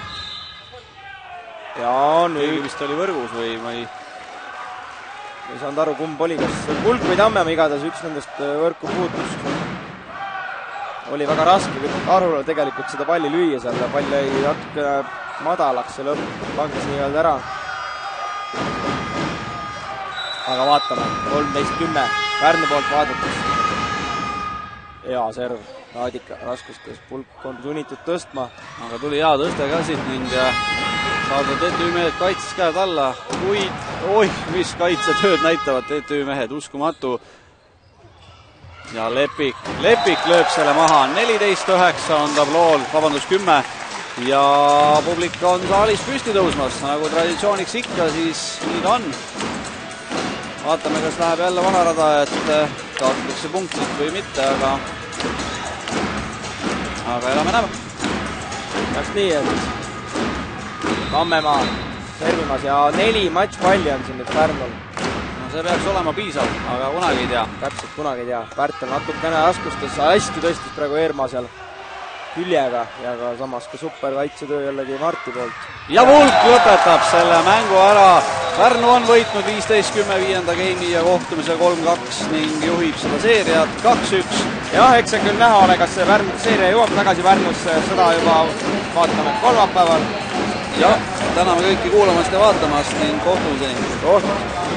Ja nüüd vist oli võrgus või ma ei saanud aru, kumb oli, kas Pulk või Tammemaa, igatahes üks nendest võrku puutus. Oli väga raske Arula tegelikult seda palli lüüa seal, pall jäi natuke madalaks ja lõpp langes nii-öelda ära. Aga vaatame, 13-10 Pärnu poolt vaadates. Hea serv, Raadik raskustes, Pulk on sunnitud tõstma. Aga tuli hea tõste ka siit ning saada TTÜ mehed kaitses käed alla, kuid mis kaitsetööd näitavad TTÜ mehed, uskumatu. Ja Lepik lööb selle maha, 14-9 on tablool, 10 ja publik on saalis püsti tõusmas, nagu traditsiooniks ikka, siis nii ta on. Vaatame, kas läheb jälle vanarada, et kaotatakse punktid või mitte, aga elame-näeme. Kas nii, et Tammemaa servimas ja 4 matšpalli on siin nüüd Pärnul. See peaks olema piisav, aga kunagi ei tea. Täpselt kunagi ei tea. Pärtel natukene raskustes, hästi tõstis praegu Eermaa seal küljega ja ka samas ka super kaitsetöö jällegi Marti poolt. Ja Vulk lõpetab selle mängu ära. Pärnu on võitnud 15-10 viienda geimi ja kohtumise 3-2 ning juhib seda seeriat 2-1. Jah, eks see küll näha ole, kas see seeria jõuab tagasi Pärnusse, seda juba vaatame kolmapäeval. Ja täname kõiki kuulamast ja vaatamast ning kohtumiseni.